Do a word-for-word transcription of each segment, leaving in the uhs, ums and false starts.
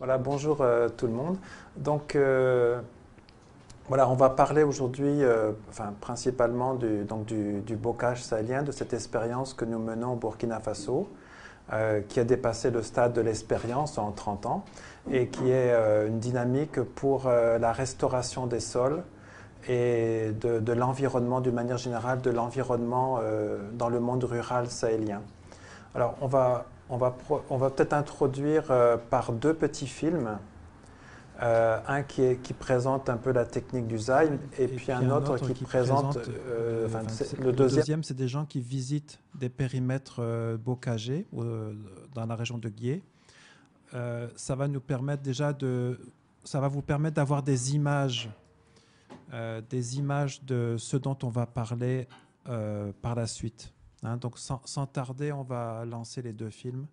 Voilà, bonjour euh, tout le monde. Donc, euh, voilà, on va parler aujourd'hui, euh, enfin, principalement du, donc du, du bocage sahélien, de cette expérience que nous menons au Burkina Faso, euh, qui a dépassé le stade de l'expérience en trente ans et qui est euh, une dynamique pour euh, la restauration des sols et de, de l'environnement, d'une manière générale, de l'environnement euh, dans le monde rural sahélien. Alors, on va, on va, pro- on va peut-être introduire euh, par deux petits films. Euh, un qui, est, qui présente un peu la technique du Zyme et Et puis puis un un autre autre qui qui présente, présente, euh, euh, enfin, enfin, c'est- c'est- le le deuxième. deuxième, c'est des gens qui visitent des périmètres euh, bocagés euh, dans la région de Guiers. Euh, ça va nous permettre déjà de, ça va vous permettre d'avoir des images, euh, des images de ce dont on va parler euh, par la suite. Hein, donc sans, sans tarder, on va lancer les deux films.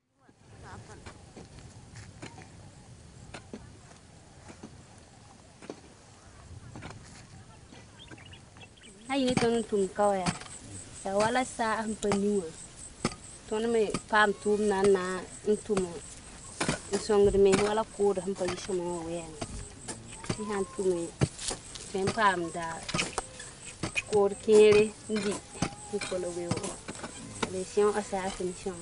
Hai ni ton tum kawya ya wala sa am paniwa ton me pam tum na na tum songre me wala ko da ham pa yishmo wen ti han tum pem pam da ko kere ndi ko lo we o les sion asa finition.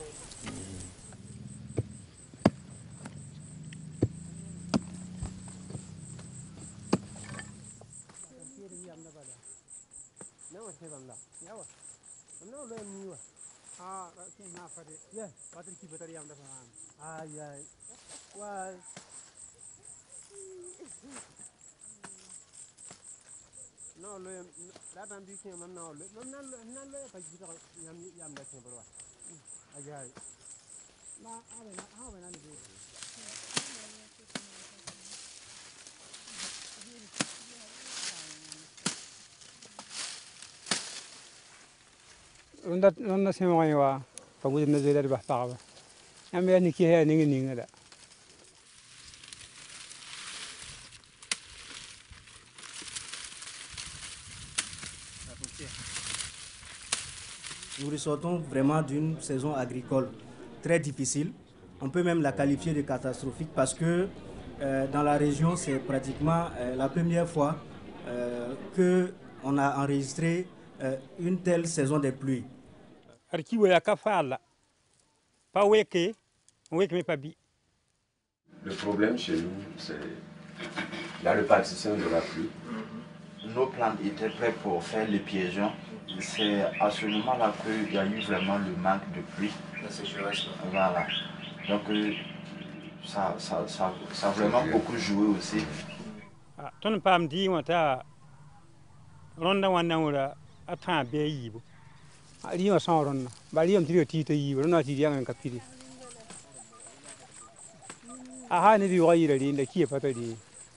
No lo la tan bi kin man no lo man nan lo pa ji ta yam yam da kin bro ayai na ave na ave na ni ronda ronda se mo wa pa gudi na zeda ba pa ba yam ya ni ki he ni ni ngada. Nous ressortons vraiment d'une saison agricole très difficile. On peut même la qualifier de catastrophique parce que euh, dans la région, c'est pratiquement euh, la première fois euh, qu'on a enregistré euh, une telle saison des pluies. Le problème chez nous, c'est la répartition de la pluie. Nos plantes étaient prêtes pour faire les piégeons. C'est à ce moment-là qu'il y a eu vraiment le manque de pluie. Voilà. Donc ça, ça, ça, ça a vraiment beaucoup joué aussi. Ton pam di wata ronda wannan wura ata be yibo. Ali wa san ronna. Bali am tiri ti to yibo ronna ti yang ka piri. Aha ne bi wa yire ri da kiye fata di.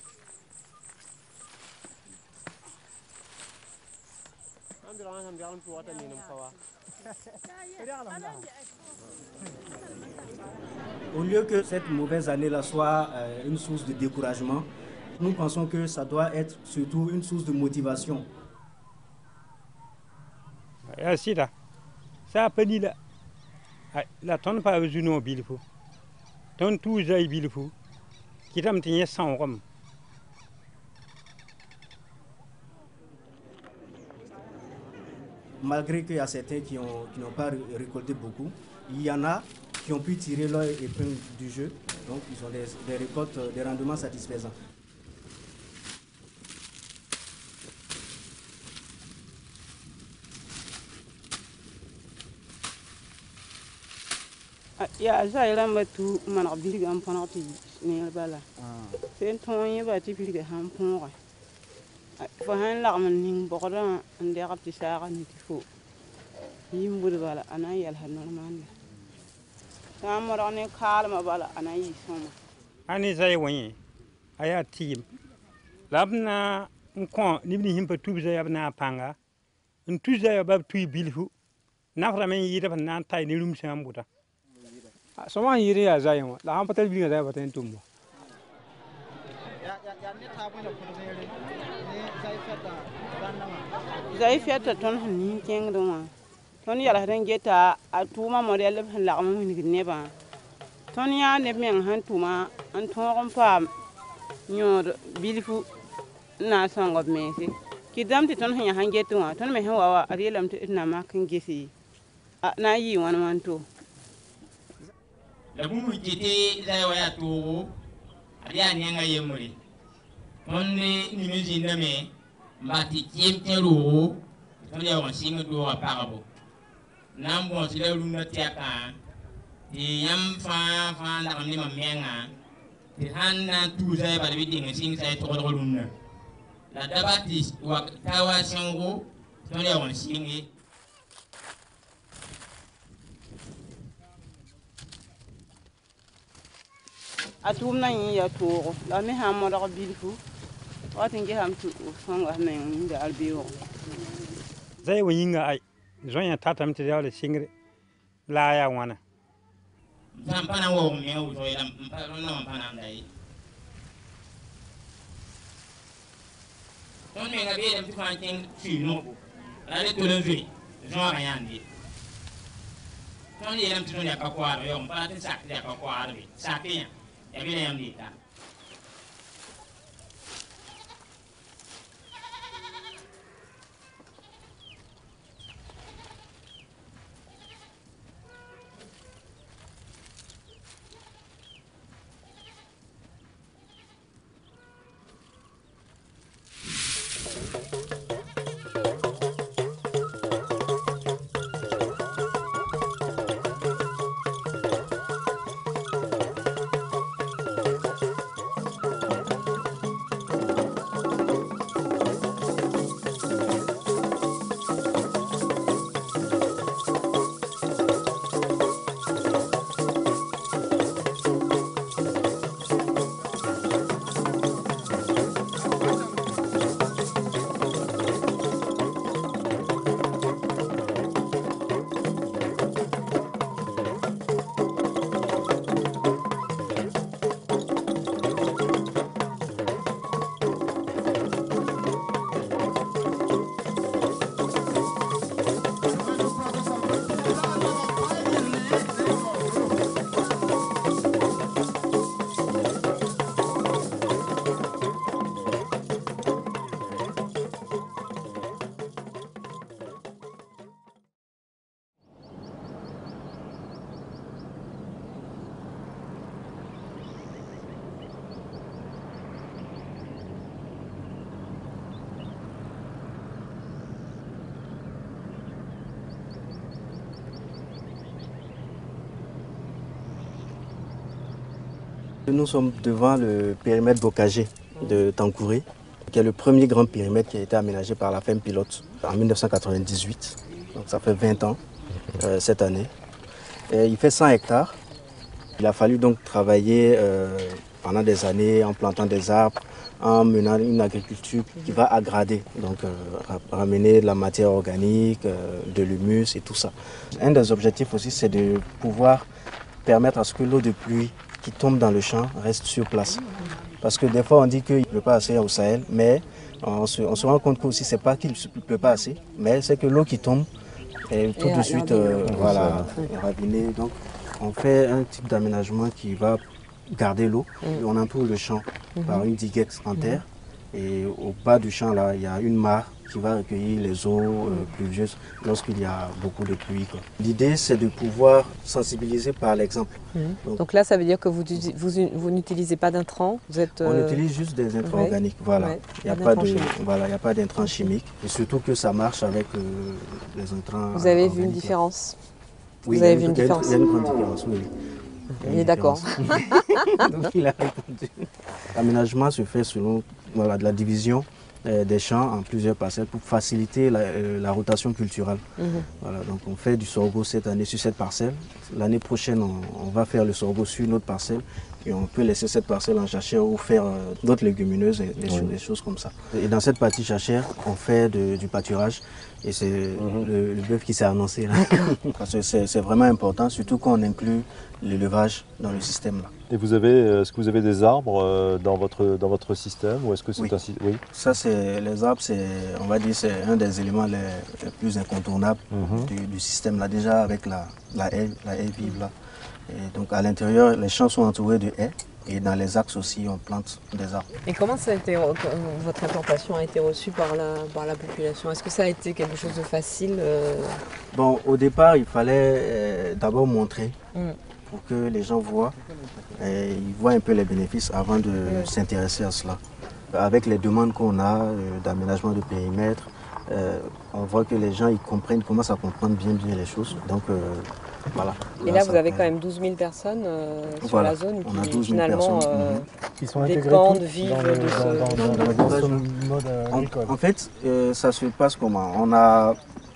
Au lieu que cette mauvaise année-là soit euh, une source de découragement, nous pensons que ça doit être surtout une source de motivation. Ya sida. Sa pani la. La ton pa juno bilfo. Ton tu zai bilfo. Kitam tinye san rom. Malgré qu'il y a certains qui ont, qui n'ont pas récolté beaucoup, il y en a qui ont pu tirer leur épingle du jeu. Donc, ils ont des, des récoltes, des rendements satisfaisants. Ya zai lamba tu mana bilga am pana ti ne bala sen ton yi ba ti bilga ham pon fa han la man ning bokoda ande rapti saga ni ti fo yim bud bala ana yal han normal ta mara ne kalma bala ana yi soma Ani zai wani aya team. Labna nkon nibni himpa tubza yabna panga. Ntuza yabab tu bilfu. Nafra men yida ban nan tay ni rum sambuta. Soma yiri ya zai wa. La han patel bilga zai baten tumbo. zai fiata ton ni keng do ma ton yala den geta atuma model la ma ni ne ba ton ya ne men han tuma an ton pam nyor bilfu na songo mesi ki dam ti ton hanya hange tuma ton me hawa arilam ti na ma kan gesi na yi wan wan to la bumu kiti la waya to ariya ne nga yemuri ton ni ni meji ndame mbati kiemtero ton ya wan singa do apagabo nam bon si la luna tiaka ti yam fa fa la ni ma menga ti hanna tu sai ba bi dinga sing sai to ko luna la dabati wa tawa sango ton ya wan singi atum na yin ya to la me ha mo da bilfu watin ge ham tu songa men da albiyo zai wayinga ai zonya tatam ti dawle singre la ya wana zampana wo me o to ila mpana no mpana ndai ton me ngabe dem ti fan ting fi no la le to le vi zo ga yandi ton ye dem ti no ya ka kwaro yo mpana tin sak ya ka kwaro bi sakinya ya bi yam di ta Nous sommes devant le périmètre bocager de Tankouré, qui est le premier grand périmètre qui a été aménagé par la ferme pilote en mille neuf cent quatre-vingt-dix-huit. Donc ça fait vingt ans euh, cette année. Et il fait cent hectares. Il a fallu donc travailler euh, pendant des années en plantant des arbres, en menant une agriculture qui va aggrader, donc euh, ramener de la matière organique, euh, de l'humus et tout ça. Un des objectifs aussi, c'est de pouvoir permettre à ce que l'eau de pluie qui tombe dans le champ reste sur place. Parce que des fois on dit qu'il ne pleut pas assez au Sahel, mais on se, on se rend compte que aussi c'est pas qu'il ne pleut pas assez, mais c'est que l'eau qui tombe est tout et de suite euh, voilà, ravinée. Donc on fait un type d'aménagement qui va garder l'eau. Mm. On entoure le champ mm-hmm. par une diguette en terre. Mm. Et au bas du champ, là, il y a une mare qui va recueillir les eaux euh, pluvieuses lorsqu'il y a beaucoup de pluie. L'idée, c'est de pouvoir sensibiliser par l'exemple. Mmh. Donc, Donc là, ça veut dire que vous, vous, vous n'utilisez pas d'intrants vous êtes, euh... On utilise juste des intrants ouais. organiques. Voilà. Ouais. Il n'y a, voilà, a pas d'intrants chimiques. Et surtout que ça marche avec euh, les intrants Vous avez organiques. vu une différence Oui, vous avez il y a une, vu une différence. Il y a une grande différence, oui. Il est d'accord. Donc il a répondu. L'aménagement se fait selon voilà, de la division euh, des champs en plusieurs parcelles pour faciliter la, euh, la rotation culturelle. Mm-hmm. Voilà, donc on fait du sorgho cette année sur cette parcelle. L'année prochaine, on, on va faire le sorgho sur une autre parcelle et on peut laisser cette parcelle en jachère ou faire euh, d'autres légumineuses et des, oui. choses, des choses comme ça. Et dans cette partie jachère, on fait de, du pâturage. Et c'est mmh. le, le bœuf qui s'est annoncé là. Parce que c'est vraiment important, surtout quand on inclut l'élevage dans le système là. Et vous avez, est-ce que vous avez des arbres dans votre, dans votre système ou est-ce que c'est oui. un oui. Ça c'est les arbres, c'est on va dire c'est un des éléments les, les plus incontournables mmh. du, du système là. Déjà avec la, la haie, la haie vive là. Et donc à l'intérieur, les champs sont entourés de haies. Et dans les axes aussi, on plante des arbres. Et comment ça a été, votre implantation a été reçue par la, par la population? Est-ce que ça a été quelque chose de facile euh... Bon, au départ, il fallait euh, d'abord montrer mm. pour que les gens voient, et ils voient un peu les bénéfices avant de mm. s'intéresser à cela. Avec les demandes qu'on a euh, d'aménagement de périmètre, euh, on voit que les gens ils comprennent, commencent à comprendre bien bien les choses. Donc euh, voilà. Et là, là vous avez quand même douze mille personnes euh, sur voilà. la zone on qui a douze mille finalement personnes, euh, qui sont dépendent, vivent dans le, de ce... dans, dans, dans, dans ce mode agricole. En, en fait, euh, ça se passe comment? On a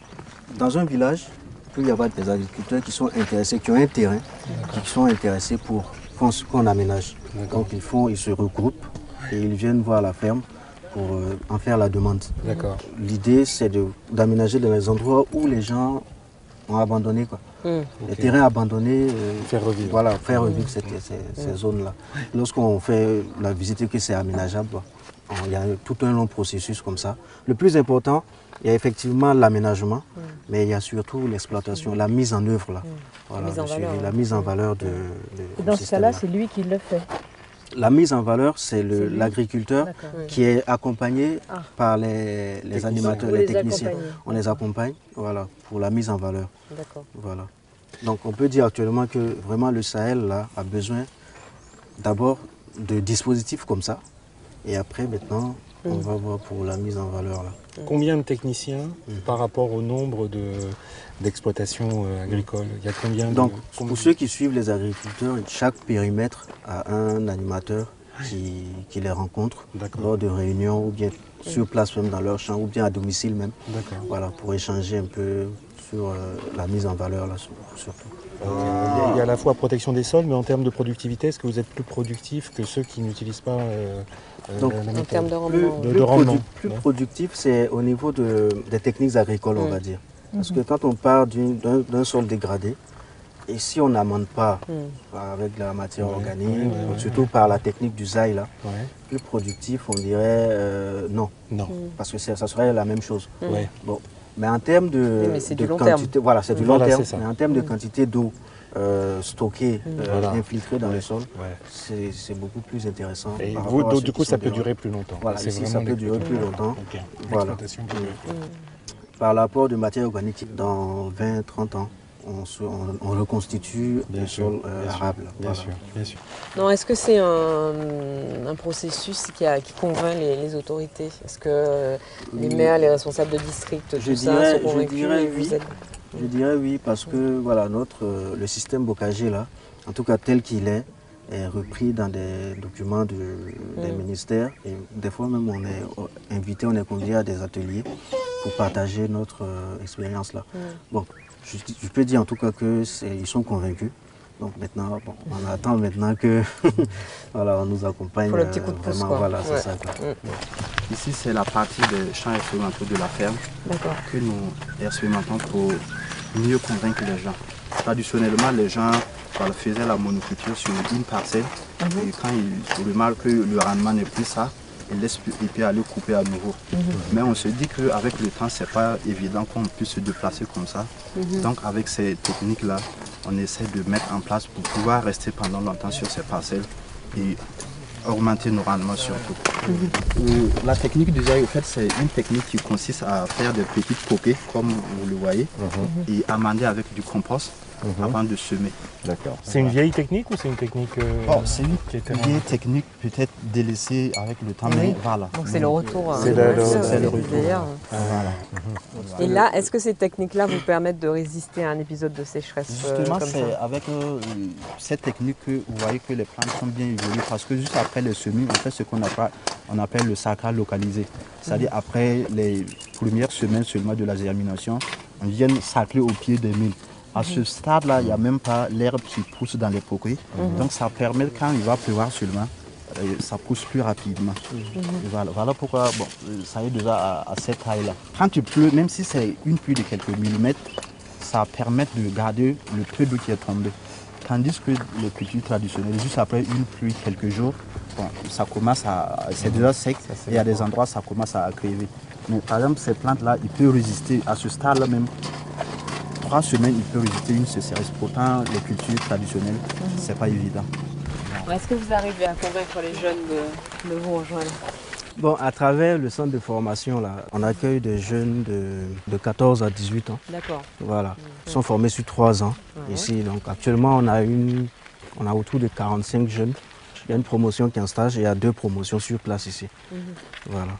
dans un village, il peut y avoir des agriculteurs qui sont intéressés, qui ont un terrain, qui sont intéressés pour qu'on aménage. Donc ils font, ils se regroupent et ils viennent voir la ferme pour euh, en faire la demande. L'idée, c'est d'aménager dans les endroits où les gens ont abandonné. Quoi. Mmh. Les okay. terrains abandonnés, euh, faire revivre, voilà, faire revivre mmh. ces, ces, ces mmh. zones-là. Lorsqu'on fait la visite que c'est aménageable, il y a tout un long processus comme ça. Le plus important, il y a effectivement l'aménagement, mmh. mais il y a surtout l'exploitation, mmh. la mise en œuvre, là. Voilà, la, mise en valeur, la mise en valeur de, de, Et dans ce cas-là, c'est lui qui le fait. La mise en valeur, c'est l'agriculteur qui est accompagné ah. par les, les animateurs, les, les techniciens. On les accompagne voilà, pour la mise en valeur. Voilà. Donc on peut dire actuellement que vraiment le Sahel là, a besoin d'abord de dispositifs comme ça. Et après maintenant, on va voir pour la mise en valeur. Là. Combien de techniciens mmh. par rapport au nombre d'exploitations de, euh, agricoles? Il y a combien de... Donc, pour ceux qui suivent les agriculteurs, chaque périmètre a un animateur qui, qui les rencontre lors de réunions ou bien sur place même dans leur champ ou bien à domicile même. Voilà, pour échanger un peu sur euh, la mise en valeur là, surtout. Euh, il, y a, il y a à la fois protection des sols, mais en termes de productivité, est-ce que vous êtes plus productif que ceux qui n'utilisent pas euh, Donc, la en termes de rendement, plus, de, plus, de rendement. Produ plus ouais. productif, c'est au niveau de, des techniques agricoles, mmh. on va dire. Parce mmh. que quand on part d'un sol dégradé, et si on n'amende pas mmh. avec la matière ouais, organique, ouais, ouais, surtout ouais. par la technique du zaï, là, ouais. plus productif, on dirait euh, non. Non. Mmh. Parce que ça serait la même chose. Mmh. Ouais. Bon. Mais en termes de, oui, de long quantité, terme. voilà, c'est du voilà, long terme. Mais en termes de quantité d'eau euh, stockée, mmh. euh, voilà. infiltrée dans ouais. le sol, ouais. c'est beaucoup plus intéressant. Et vous, donc, du coup, ça peut durer plus longtemps. Voilà, ici, ça peut durer plus longtemps. Okay. Voilà. Mmh. Par l'apport de matière organique, dans vingt à trente ans, on, se, on, on reconstitue bien le sûr, sol euh, bien arable. Sûr, bien, voilà. sûr, bien sûr. Non, est-ce que c'est un, un processus qui, a, qui convainc les, les autorités? Est-ce que euh, les maires, les responsables de district, je tout dirais, ça sont convaincus? Je dirais oui. Vous êtes... Je dirais oui, parce que voilà, notre, euh, le système bocager, là, en tout cas tel qu'il est, est repris dans des documents de, mm. des ministères. Et des fois même, on est invité, on est convié à des ateliers pour partager notre euh, expérience là. Mm. Bon, je, je peux dire en tout cas qu'ils sont convaincus. Donc maintenant, bon, on attend maintenant que voilà, on nous accompagne. Pour le petit coup de pouce, vraiment, quoi. Voilà, ouais. c'est ça. Quoi. Mm. Ici, c'est la partie des champs expérimentaux de la ferme que nous expérimentons pour mieux convaincre les gens. Traditionnellement, les gens voilà, faisaient la monoculture sur une parcelle mm-hmm. et quand ils remarquent que le rendement n'est plus ça, ils laissent et puis aller couper à nouveau. Mm-hmm. Mais on se dit qu'avec le temps, c'est pas évident qu'on puisse se déplacer comme ça. Mm-hmm. Donc avec ces techniques-là, on essaie de mettre en place pour pouvoir rester pendant longtemps sur ces parcelles et augmenter nos rendements surtout. Mm-hmm. La technique du zaï, en fait, c'est une technique qui consiste à faire des petites coquilles, comme vous le voyez, mm-hmm. et amender avec du compost. Mmh. Avant de semer. D'accord. C'est une vieille technique ou c'est une technique euh, oh, c'est une vieille technique peut-être délaissée avec le temps, oui. mais voilà. Donc c'est le retour. C'est le, le, le retour. Ah, voilà. Mmh. Et là, est-ce que ces techniques-là vous permettent de résister à un épisode de sécheresse? Justement, euh, c'est avec euh, cette technique que vous voyez que les plantes sont bien évoluées parce que juste après le semis, on fait ce qu'on appelle, on appelle le sacral localisé. C'est-à-dire mmh. après les premières semaines seulement de la germination, on vient sacler au pied des milles. À ce stade-là, il n'y a même pas l'herbe qui pousse dans les coquilles. Mm-hmm. Donc ça permet, quand il va pleuvoir seulement, euh, ça pousse plus rapidement. Mm-hmm. voilà, voilà pourquoi bon, ça est déjà à, à cette taille-là. Quand il pleut, même si c'est une pluie de quelques millimètres, ça permet de garder le peu d'eau qui est tombée. Tandis que les cultures traditionnelles, juste après une pluie, quelques jours, bon, ça commence à, c'est déjà sec, et il y a des endroits où ça commence à crever. Mais par exemple, ces plantes-là, ils peuvent résister à ce stade-là même. trois semaines, il peut résulter une sécheresse. Pourtant, les cultures traditionnelles, mm-hmm. c'est pas évident. Est-ce que vous arrivez à convaincre les jeunes de, de vous rejoindre? Bon, à travers le centre de formation, là, on accueille des jeunes de, de quatorze à dix-huit ans. D'accord. Voilà. Ils sont formés sur trois ans mmh. ici. Donc actuellement, on a, une, on a autour de quarante-cinq jeunes. Il y a une promotion qui est en stage et il y a deux promotions sur place ici. Mmh. Voilà.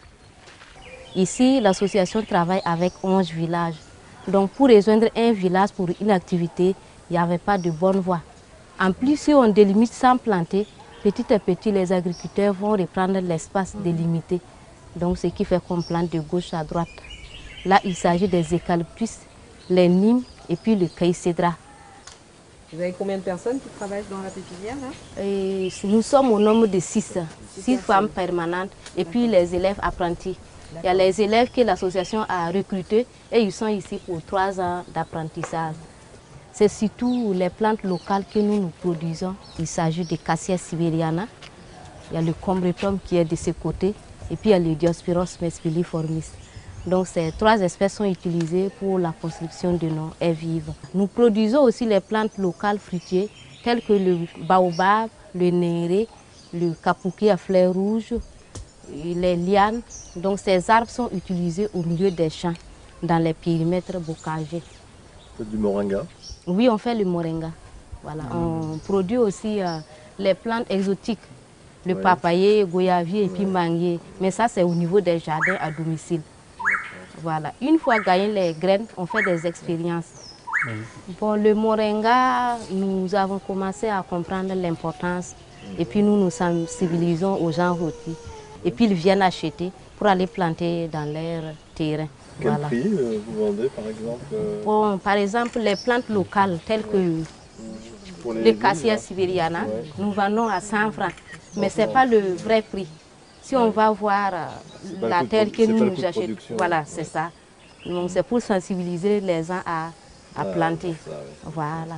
Ici, l'association travaille avec onze villages. Donc pour rejoindre un village pour une activité, il n'y avait pas de bonne voie. En plus, si on délimite sans planter, petit à petit, les agriculteurs vont reprendre l'espace délimité. Donc, ce qui fait qu'on plante de gauche à droite. Là, il s'agit des eucalyptus, les nimes et puis le caïcédra. Vous avez combien de personnes qui travaillent dans la pépinière là? Et nous sommes au nombre de six. Six femmes permanentes et puis les élèves apprentis. Il y a les élèves que l'association a recrutés et ils sont ici pour trois ans d'apprentissage. C'est surtout les plantes locales que nous nous produisons. Il s'agit de Cassia siberiana, il y a le combretum qui est de ce côté, et puis il y a le Diospyros mespiliformis. Donc ces trois espèces sont utilisées pour la construction de nos haies vives. Nous produisons aussi les plantes locales fruitières, telles que le baobab, le néré, le capouki à fleurs rouges, les lianes. Donc ces arbres sont utilisés au milieu des champs, dans les périmètres bocagers. Du moringa? Oui, on fait le moringa. Voilà. Mmh. On produit aussi euh, les plantes exotiques, le ouais. papayer, goyavier et puis manguier. Mais ça, c'est au niveau des jardins à domicile. Voilà. Une fois gagné les graines, on fait des expériences. Mmh. Bon, le moringa, nous avons commencé à comprendre l'importance. Mmh. Et puis nous nous sensibilisons aux gens rôtis. Et puis ils viennent acheter pour aller planter dans leur terrain. Quel voilà. prix euh, vous vendez par exemple euh... bon, par exemple, les plantes locales telles que les le Cassia siberiana, ouais. nous vendons à cent francs. Mais ce n'est pas le vrai prix. Si ouais. on va voir euh, la terre que nous nous achetons, voilà, c'est ça. Donc c'est pour sensibiliser les gens à, à ah, planter. Ça, ouais. Voilà.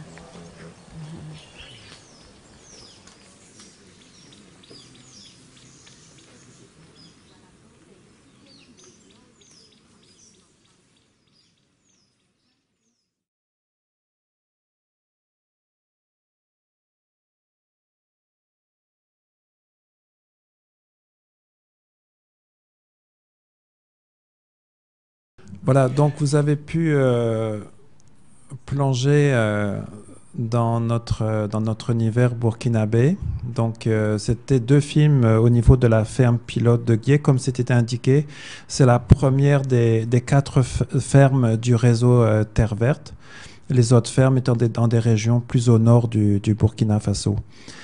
Voilà, donc vous avez pu euh, plonger euh, dans, notre, euh, dans notre univers burkinabé. Donc euh, c'était deux films euh, au niveau de la ferme pilote de Guié, comme c'était indiqué. C'est la première des, des quatre fermes du réseau euh, Terre Verte. Les autres fermes étant des, dans des régions plus au nord du, du Burkina Faso.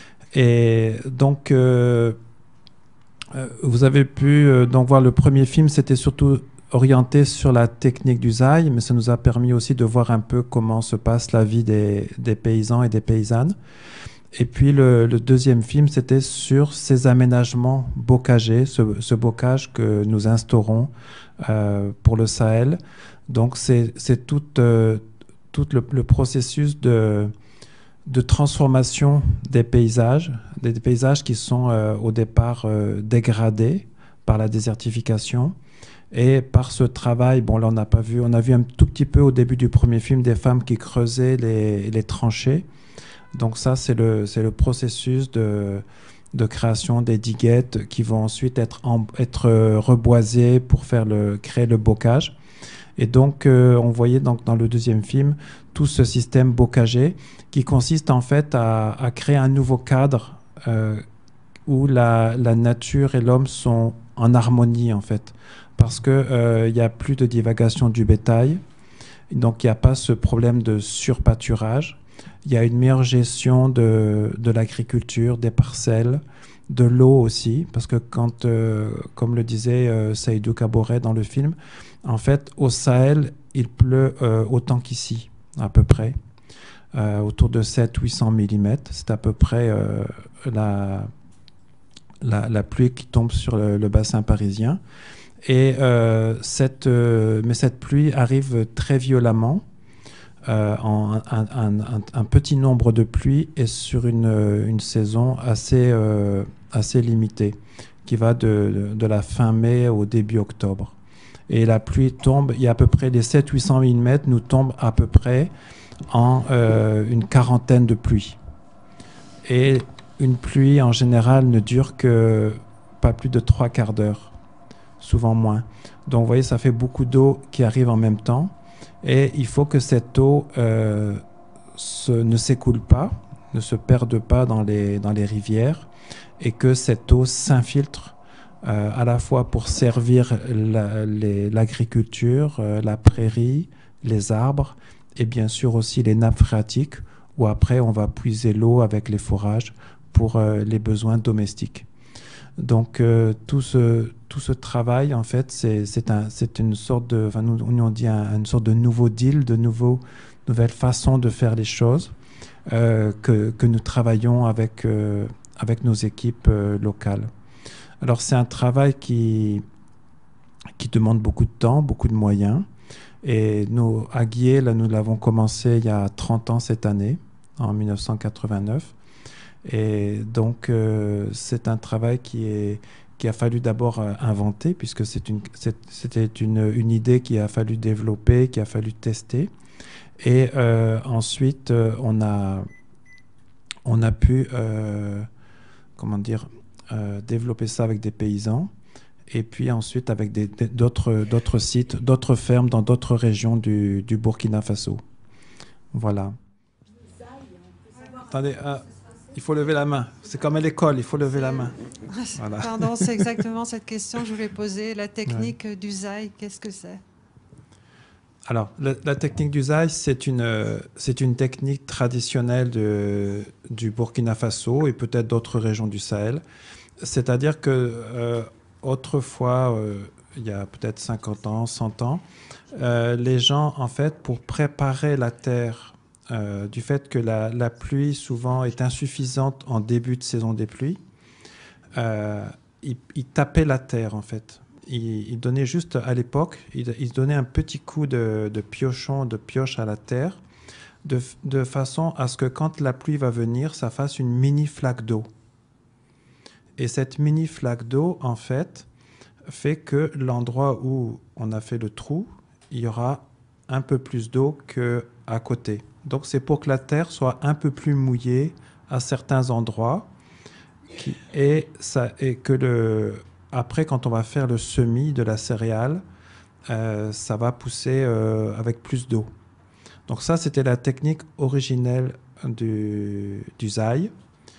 Et donc euh, euh, vous avez pu euh, donc voir le premier film, c'était surtout orienté sur la technique d'usaille, mais ça nous a permis aussi de voir un peu comment se passe la vie des, des paysans et des paysannes. Et puis le, le deuxième film, c'était sur ces aménagements bocagers, ce, ce bocage que nous instaurons euh, pour le Sahel. Donc c'est tout, euh, tout le, le processus de, de transformation des paysages, des, des paysages qui sont euh, au départ euh, dégradés par la désertification. Et par ce travail, bon là on n'a pas vu, on a vu un tout petit peu au début du premier film des femmes qui creusaient les, les tranchées. Donc ça c'est le, c'est le processus de, de création des diguettes qui vont ensuite être, en, être reboisées pour faire le, créer le bocage. Et donc euh, on voyait donc dans le deuxième film tout ce système bocager qui consiste en fait à, à créer un nouveau cadre euh, où la, la nature et l'homme sont en harmonie en fait. Parce qu'il euh, n'y a plus de divagation du bétail, donc il n'y a pas ce problème de surpâturage. Il y a une meilleure gestion de, de l'agriculture, des parcelles, de l'eau aussi, parce que quand, euh, comme le disait euh, Seydou Kaboré dans le film, en fait, au Sahel, il pleut euh, autant qu'ici, à peu près, euh, autour de sept à huit cents millimètres. C'est à peu près euh, la, la, la pluie qui tombe sur le, le bassin parisien. Et euh, cette, euh, mais cette pluie arrive très violemment, euh, en un, un, un, un petit nombre de pluies et sur une, une saison assez, euh, assez limitée, qui va de, de, de la fin mai au début octobre. Et la pluie tombe, il y a à peu près les sept cents à huit cents millimètres nous tombent à peu près en euh, une quarantaine de pluies. Et une pluie en général ne dure que pas plus de trois quarts d'heure, souvent moins. Donc vous voyez, ça fait beaucoup d'eau qui arrive en même temps. Et il faut que cette eau euh, se, ne s'écoule pas, ne se perde pas dans les, dans les rivières, et que cette eau s'infiltre euh, à la fois pour servir la, les, l'agriculture, euh, la prairie, les arbres, et bien sûr aussi les nappes phréatiques, où après on va puiser l'eau avec les forages pour euh, les besoins domestiques. Donc euh, tout, ce, tout ce travail, en fait, c'est, c'est, un, c'est une sorte de, enfin, nous, on dit un, une sorte de nouveau deal, de nouveau, nouvelle façon de faire les choses euh, que, que nous travaillons avec, euh, avec nos équipes euh, locales. Alors c'est un travail qui, qui demande beaucoup de temps, beaucoup de moyens. Et nous, à Guiers, là, nous l'avons commencé il y a trente ans cette année, en mille neuf cent quatre-vingt-neuf. Et donc, euh, c'est un travail qui, est, qui a fallu d'abord euh, inventer, puisque c'est une, c'est, c'était une, une idée qu'il a fallu développer, qu'il a fallu tester. Et euh, ensuite, euh, on, a, on a pu euh, comment dire, euh, développer ça avec des paysans. Et puis ensuite avec des, des, d'autres, d'autres sites, d'autres fermes dans d'autres régions du, du Burkina Faso. Voilà. Attendez, euh, il faut lever la main. C'est comme à l'école, il faut lever la main. Voilà. Pardon, c'est exactement cette question que je voulais poser. La technique ouais. du zaï, qu'est-ce que c'est? Alors, la, la technique du zaï, c'est une, c'est une technique traditionnelle de, du Burkina Faso et peut-être d'autres régions du Sahel. C'est-à-dire que euh, autrefois, euh, il y a peut-être cinquante ans, cent ans, euh, les gens, en fait, pour préparer la terre euh, du fait que la, la pluie souvent est insuffisante en début de saison des pluies, euh, ils, ils tapaient la terre, en fait. Ils, ils donnaient juste, à l'époque, ils, ils donnaient un petit coup de, de piochon, de pioche à la terre, de, de façon à ce que quand la pluie va venir, ça fasse une mini flaque d'eau. Et cette mini flaque d'eau, en fait, fait que l'endroit où on a fait le trou, il y aura un peu plus d'eau qu'à côté. Donc c'est pour que la terre soit un peu plus mouillée à certains endroits. Qui, et, ça, et que le, après, quand on va faire le semis de la céréale, euh, ça va pousser euh, avec plus d'eau. Donc ça, c'était la technique originelle du, du zaï.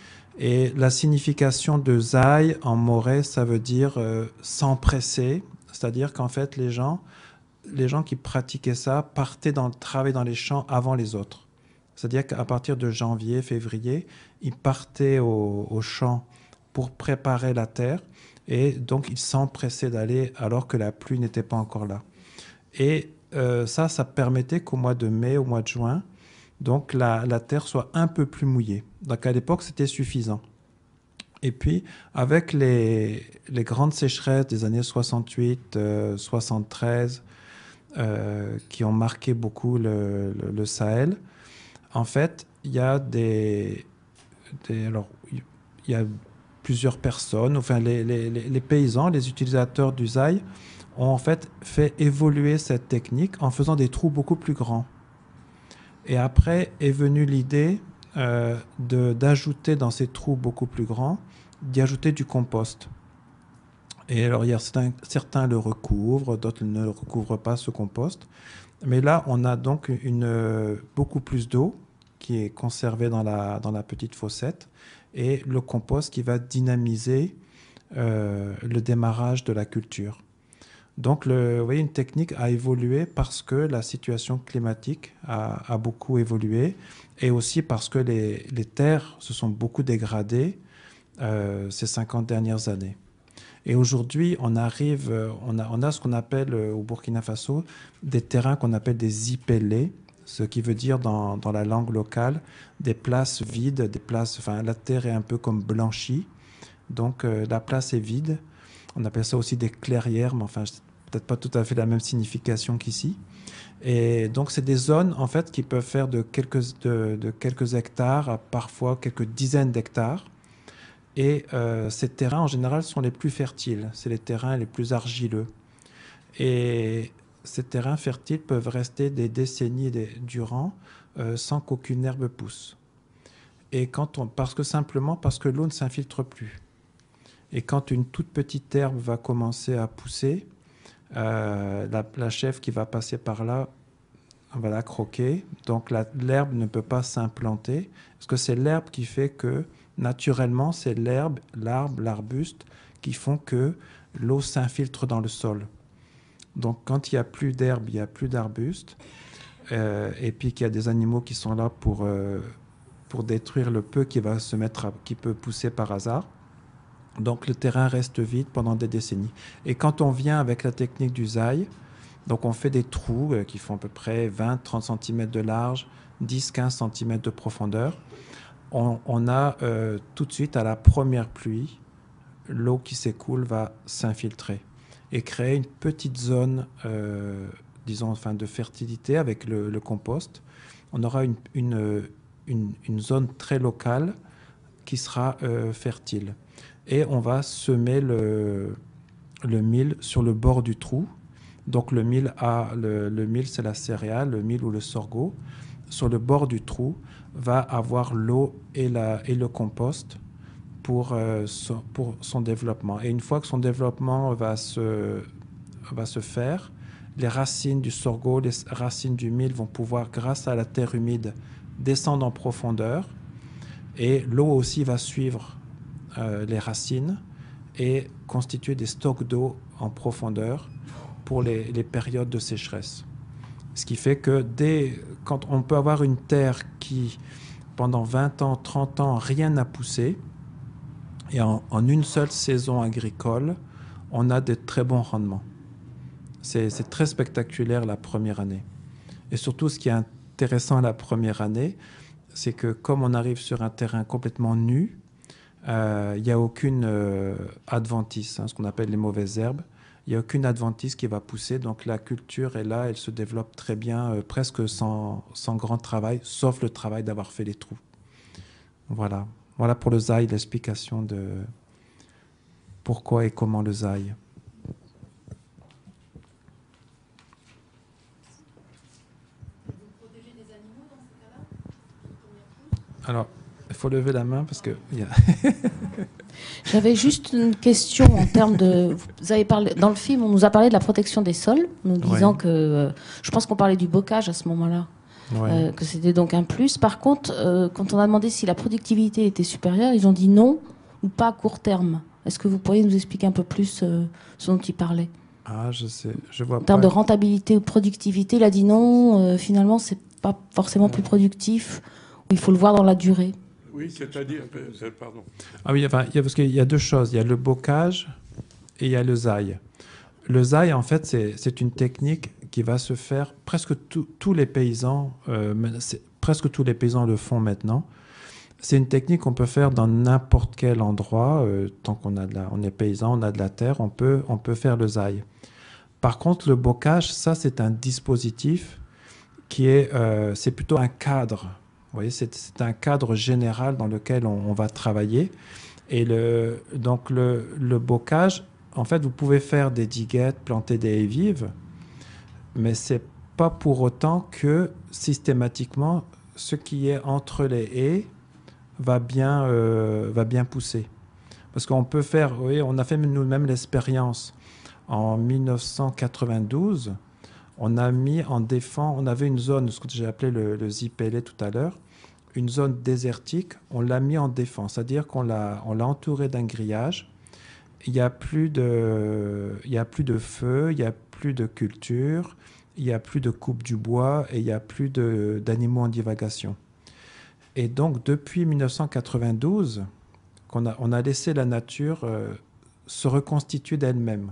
Et la signification de zaï en moré, ça veut dire euh, s'empresser, c'est-à-dire qu'en fait les gens, les gens qui pratiquaient ça partaient dans, travailler dans les champs avant les autres. C'est-à-dire qu'à partir de janvier, février, ils partaient au, au champ pour préparer la terre et donc ils s'empressaient d'aller alors que la pluie n'était pas encore là. Et euh, ça, ça permettait qu'au mois de mai, au mois de juin, donc la, la terre soit un peu plus mouillée. Donc à l'époque, c'était suffisant. Et puis, avec les, les grandes sécheresses des années soixante-huit, euh, soixante-treize, euh, qui ont marqué beaucoup le, le, le Sahel, en fait, il y a des, des... Alors, il y a plusieurs personnes, enfin les, les, les paysans, les utilisateurs du zaï, ont en fait fait évoluer cette technique en faisant des trous beaucoup plus grands. Et après est venue l'idée euh, de, d'ajouter dans ces trous beaucoup plus grands, d'y ajouter du compost. Et alors, il y a certains, certains le recouvrent, d'autres ne le recouvrent pas, ce compost. Mais là, on a donc une, beaucoup plus d'eau qui est conservée dans la, dans la petite fossette et le compost qui va dynamiser euh, le démarrage de la culture. Donc, le, vous voyez, une technique a évolué parce que la situation climatique a, a beaucoup évolué et aussi parce que les, les terres se sont beaucoup dégradées euh, ces cinquante dernières années. Et aujourd'hui, on arrive, on a, on a ce qu'on appelle au Burkina Faso des terrains qu'on appelle des ipellés, ce qui veut dire dans, dans la langue locale des places vides, des places, enfin la terre est un peu comme blanchie, donc euh, la place est vide. On appelle ça aussi des clairières, mais enfin peut-être pas tout à fait la même signification qu'ici. Et donc c'est des zones en fait qui peuvent faire de quelques, de, de quelques hectares à parfois quelques dizaines d'hectares. Et euh, ces terrains, en général, sont les plus fertiles. C'est les terrains les plus argileux. Et ces terrains fertiles peuvent rester des décennies des, durant euh, sans qu'aucune herbe pousse. Et quand on, parce que simplement parce que l'eau ne s'infiltre plus. Et quand une toute petite herbe va commencer à pousser, euh, la, la chèvre qui va passer par là va la croquer. Donc l'herbe ne peut pas s'implanter. Parce que c'est l'herbe qui fait que, naturellement, c'est l'herbe, l'arbre, l'arbuste qui font que l'eau s'infiltre dans le sol. Donc quand il n'y a plus d'herbe, il n'y a plus d'arbuste. Euh, et puis qu'il y a des animaux qui sont là pour, euh, pour détruire le peu qui, va se mettre à, qui peut pousser par hasard. Donc le terrain reste vide pendant des décennies. Et quand on vient avec la technique du zaï, donc on fait des trous euh, qui font à peu près vingt à trente centimètres de large, dix à quinze centimètres de profondeur. On, on a euh, tout de suite à la première pluie, l'eau qui s'écoule va s'infiltrer et créer une petite zone, euh, disons, enfin, de fertilité avec le, le compost. On aura une, une, une, une zone très locale qui sera euh, fertile. Et on va semer le, le mil sur le bord du trou. Donc le mil, a, le, le mil c'est la céréale, le mil ou le sorgho. Sur le bord du trou va avoir l'eau et, la, et le compost pour, euh, son, pour son développement. Et une fois que son développement va se, va se faire, les racines du sorgho, les racines du mil vont pouvoir, grâce à la terre humide, descendre en profondeur. Et l'eau aussi va suivre euh, les racines et constituer des stocks d'eau en profondeur pour les, les périodes de sécheresse. Ce qui fait que dès, quand on peut avoir une terre qui, pendant vingt ans, trente ans, rien n'a poussé, et en, en une seule saison agricole, on a de très bons rendements. C'est, c'est très spectaculaire la première année. Et surtout, ce qui est intéressant la première année, c'est que comme on arrive sur un terrain complètement nu, il euh, n'y a aucune euh, adventice, hein, ce qu'on appelle les mauvaises herbes. Il n'y a aucune adventice qui va pousser, donc la culture est là, elle se développe très bien, euh, presque sans, sans grand travail, sauf le travail d'avoir fait les trous. Voilà. Voilà pour le zaï, l'explication de pourquoi et comment le zaï. Alors, il faut lever la main parce que... Yeah. J'avais juste une question en termes de... Vous avez parlé, dans le film, on nous a parlé de la protection des sols, nous disant ouais. que... Euh, je pense qu'on parlait du bocage à ce moment-là, ouais. euh, que c'était donc un plus. Par contre, euh, quand on a demandé si la productivité était supérieure, ils ont dit non ou pas à court terme. Est-ce que vous pourriez nous expliquer un peu plus euh, ce dont ils parlaient ? Ah, je sais, je vois En termes pas. de rentabilité ou de productivité, il a dit non, euh, finalement, c'est pas forcément plus productif, il faut le voir dans la durée. Oui, c'est-à-dire, pardon. Ah oui, enfin, il y a, parce qu'il y a deux choses. Il y a le bocage et il y a le zaï. Le zaï, en fait, c'est, c'est une technique qui va se faire, presque tout, tous les paysans, euh, presque tous les paysans le font maintenant. C'est une technique qu'on peut faire dans n'importe quel endroit. Euh, tant qu'on a de la, on est paysan, on a de la terre, on peut, on peut faire le zaï. Par contre, le bocage, ça, c'est un dispositif qui est, euh, c'est plutôt un cadre. Vous voyez, c'est, c'est un cadre général dans lequel on, on va travailler. Et le, donc le, le bocage, en fait, vous pouvez faire des diguettes, planter des haies vives, mais c'est pas pour autant que systématiquement ce qui est entre les haies va bien, euh, va bien pousser. Parce qu'on peut faire, vous voyez, on a fait nous-mêmes l'expérience en mille neuf cent quatre-vingt-douze. On a mis en défense, on avait une zone, ce que j'ai appelé le, le Zipélé tout à l'heure, une zone désertique, on l'a mis en défense, c'est-à-dire qu'on l'a, on l'a entouré d'un grillage. Il n'y a plus de, il y a plus de feu, il n'y a plus de culture, il n'y a plus de coupe du bois et il n'y a plus de, d'animaux en divagation. Et donc, depuis mille neuf cent quatre-vingt-douze, qu'on a, on a laissé la nature euh, se reconstituer d'elle-même.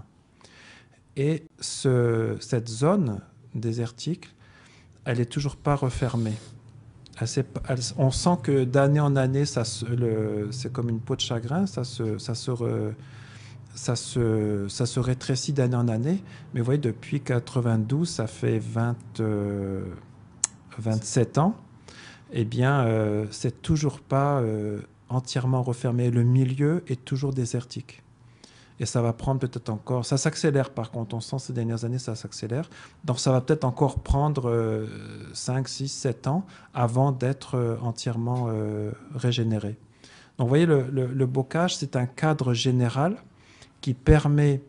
Et ce, cette zone désertique, elle n'est toujours pas refermée. Elle, elle, on sent que d'année en année, ça se, le, c'est comme une peau de chagrin, ça se, ça, se re, ça, se, ça se rétrécit d'année en année. Mais vous voyez, depuis quatre-vingt-douze, ça fait vingt, euh, vingt-sept ans, eh bien, euh, c'est toujours pas euh, entièrement refermé. Le milieu est toujours désertique. Et ça va prendre peut-être encore... Ça s'accélère par contre, on sent ces dernières années, ça s'accélère. Donc ça va peut-être encore prendre euh, cinq, six, sept ans avant d'être euh, entièrement euh, régénéré. Donc vous voyez, le, le, le bocage, c'est un cadre général qui permet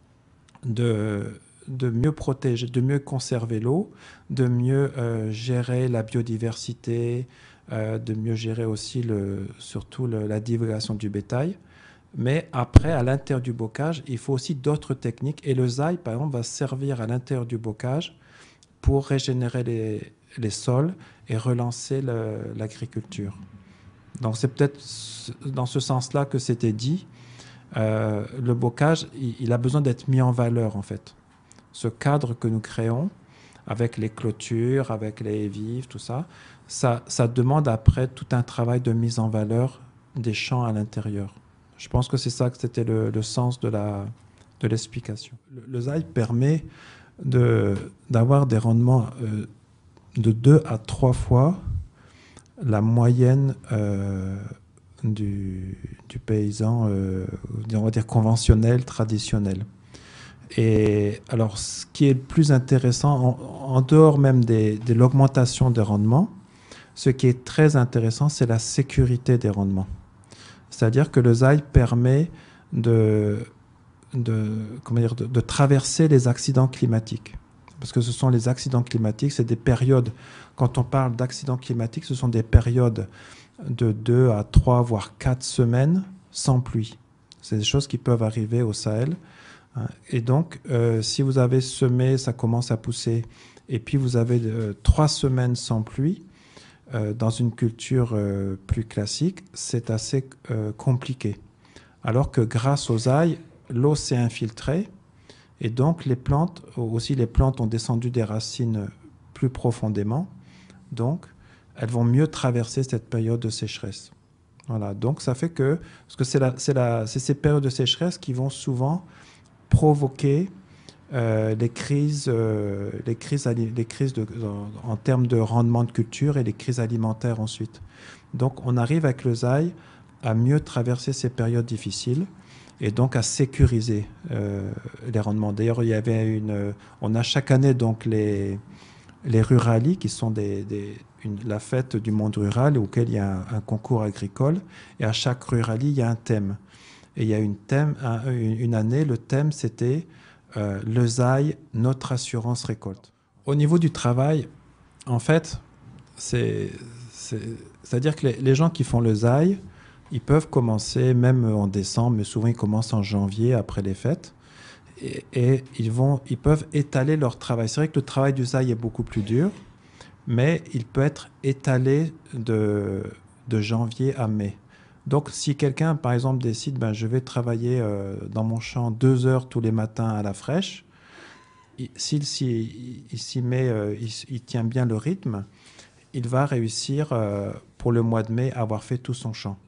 de, de mieux protéger, de mieux conserver l'eau, de mieux euh, gérer la biodiversité, euh, de mieux gérer aussi le, surtout le, la divulgation du bétail. Mais après, à l'intérieur du bocage, il faut aussi d'autres techniques. Et le zaï, par exemple, va servir à l'intérieur du bocage pour régénérer les, les sols et relancer l'agriculture. Donc c'est peut-être dans ce sens-là que c'était dit. Euh, le bocage, il, il a besoin d'être mis en valeur, en fait. Ce cadre que nous créons, avec les clôtures, avec les haies vives, tout ça, ça, ça demande après tout un travail de mise en valeur des champs à l'intérieur. Je pense que c'est ça que c'était le, le sens de la, de l'explication. Le, le zaï permet de, d'avoir des rendements euh, de deux à trois fois la moyenne euh, du, du paysan, euh, on va dire conventionnel, traditionnel. Et alors, ce qui est le plus intéressant, en, en dehors même des, de l'augmentation des rendements, ce qui est très intéressant, c'est la sécurité des rendements. C'est-à-dire que le zaï permet de, de, comment dire, de, de traverser les accidents climatiques. Parce que ce sont les accidents climatiques, c'est des périodes, quand on parle d'accidents climatiques, ce sont des périodes de deux à trois, voire quatre semaines sans pluie. C'est des choses qui peuvent arriver au Sahel. Et donc, euh, si vous avez semé, ça commence à pousser, et puis vous avez euh, trois semaines sans pluie, euh, dans une culture euh, plus classique, c'est assez euh, compliqué. Alors que grâce aux zaï, l'eau s'est infiltrée, et donc les plantes, aussi les plantes ont descendu des racines plus profondément, donc elles vont mieux traverser cette période de sécheresse. Voilà, donc ça fait que, parce que c'est la, c'est la, c'est ces périodes de sécheresse qui vont souvent provoquer euh, les crises, euh, les crises, les crises de, en, en termes de rendement de culture et les crises alimentaires ensuite. Donc on arrive avec le zaï à mieux traverser ces périodes difficiles et donc à sécuriser euh, les rendements. D'ailleurs, il y avait une, on a chaque année donc les, les ruralies qui sont des, des, une, la fête du monde rural auquel il y a un, un concours agricole, et à chaque ruralie, il y a un thème. Et il y a une, thème, un, une, une année, le thème c'était euh, le zaï, notre assurance récolte. Au niveau du travail, en fait, c'est, c'est, c'est-à-dire que les, les gens qui font le zaï, ils peuvent commencer même en décembre, mais souvent ils commencent en janvier après les fêtes, et, et ils, vont, ils peuvent étaler leur travail. C'est vrai que le travail du zaï est beaucoup plus dur, mais il peut être étalé de, de janvier à mai. Donc si quelqu'un, par exemple, décide, ben, je vais travailler euh, dans mon champ deux heures tous les matins à la fraîche, il, s'il s'y, il s'y met, euh, il, il tient bien le rythme, il va réussir euh, pour le mois de mai à avoir fait tout son champ.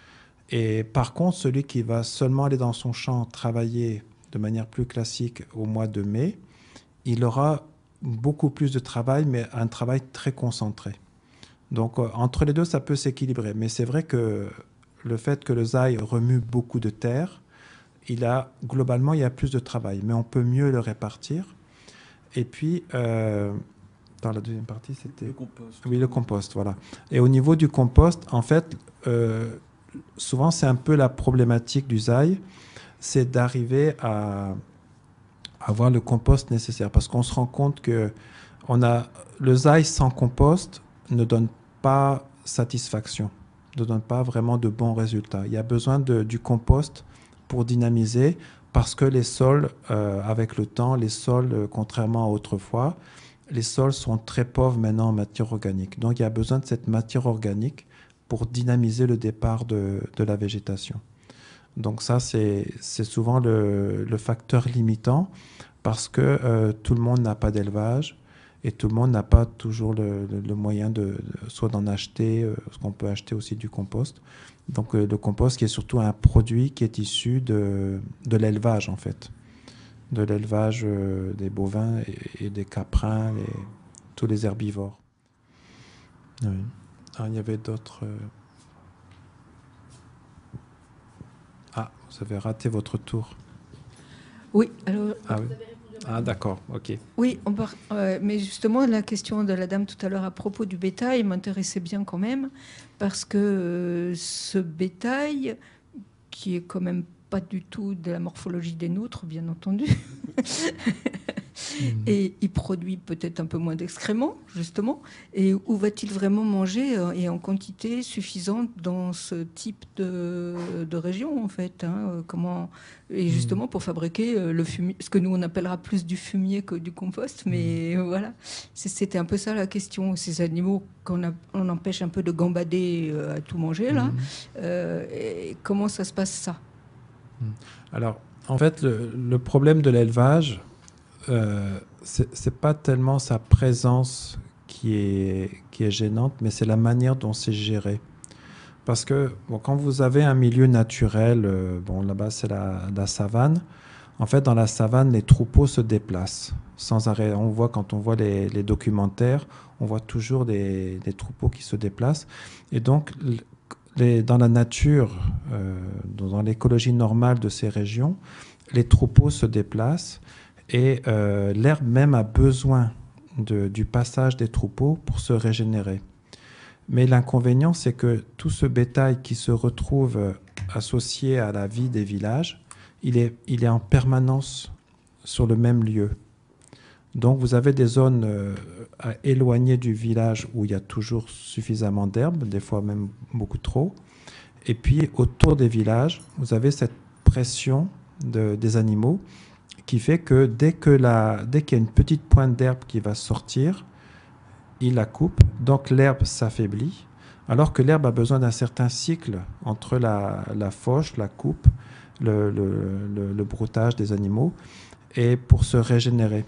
Et par contre, celui qui va seulement aller dans son champ travailler de manière plus classique au mois de mai, il aura beaucoup plus de travail, mais un travail très concentré. Donc, euh, entre les deux, ça peut s'équilibrer. Mais c'est vrai que le fait que le zaï remue beaucoup de terre, il a, globalement, il y a plus de travail, mais on peut mieux le répartir. Et puis, euh, dans la deuxième partie, c'était... Le compost. Oui, le compost, voilà. Et au niveau du compost, en fait... Euh, souvent, c'est un peu la problématique du zaï, c'est d'arriver à avoir le compost nécessaire. Parce qu'on se rend compte que on a, le zaï sans compost ne donne pas satisfaction, ne donne pas vraiment de bons résultats. Il y a besoin de, du compost pour dynamiser, parce que les sols, euh, avec le temps, les sols, euh, contrairement à autrefois, les sols sont très pauvres maintenant en matière organique. Donc, il y a besoin de cette matière organique pour dynamiser le départ de, de la végétation. Donc ça, c'est, c'est souvent le, le facteur limitant, parce que euh, tout le monde n'a pas d'élevage et tout le monde n'a pas toujours le, le, le moyen de, de soit d'en acheter, euh, parce qu'on peut acheter aussi du compost. Donc euh, le compost qui est surtout un produit qui est issu de, de l'élevage en fait, de l'élevage euh, des bovins et, et des caprins, les, tous les herbivores. Oui. Ah, il y avait d'autres... Ah, vous avez raté votre tour. Oui, alors... Ah, oui. Ah d'accord, ok. Oui, on part, euh, mais justement, la question de la dame tout à l'heure à propos du bétail m'intéressait bien quand même, parce que euh, ce bétail, qui est quand même pas du tout de la morphologie des nôtres, bien entendu, et il produit peut-être un peu moins d'excréments, justement, et où va-t-il vraiment manger euh, et en quantité suffisante dans ce type de, de région, en fait, hein, euh, comment, et justement pour fabriquer euh, le fumier, ce que nous on appellera plus du fumier que du compost, mais euh, voilà, C'est- c'était un peu ça la question, ces animaux qu'on a- on empêche un peu de gambader euh, à tout manger, là, Mhm. euh, et comment ça se passe ça? Alors, en fait, le, le problème de l'élevage, euh, c'est c'est pas tellement sa présence qui est, qui est gênante, mais c'est la manière dont c'est géré. Parce que bon, quand vous avez un milieu naturel, euh, bon, là-bas c'est la, la savane, en fait, dans la savane, les troupeaux se déplacent sans arrêt. On voit, quand on voit les, les documentaires, on voit toujours des, des troupeaux qui se déplacent. Et donc, les, dans la nature, euh, dans l'écologie normale de ces régions, les troupeaux se déplacent et euh, l'herbe même a besoin de, du passage des troupeaux pour se régénérer. Mais l'inconvénient, c'est que tout ce bétail qui se retrouve associé à la vie des villages, il est, il est en permanence sur le même lieu. Donc vous avez des zones euh, à- éloignées du village où il y a toujours suffisamment d'herbe, des fois même beaucoup trop. Et puis autour des villages, vous avez cette pression de- des animaux qui fait que dès que la, dès qu'il y a une petite pointe d'herbe qui va sortir, il la coupe, donc l'herbe s'affaiblit, alors que l'herbe a besoin d'un certain cycle entre la, la fauche, la coupe, le, le- le- le broutage des animaux, et pour se régénérer.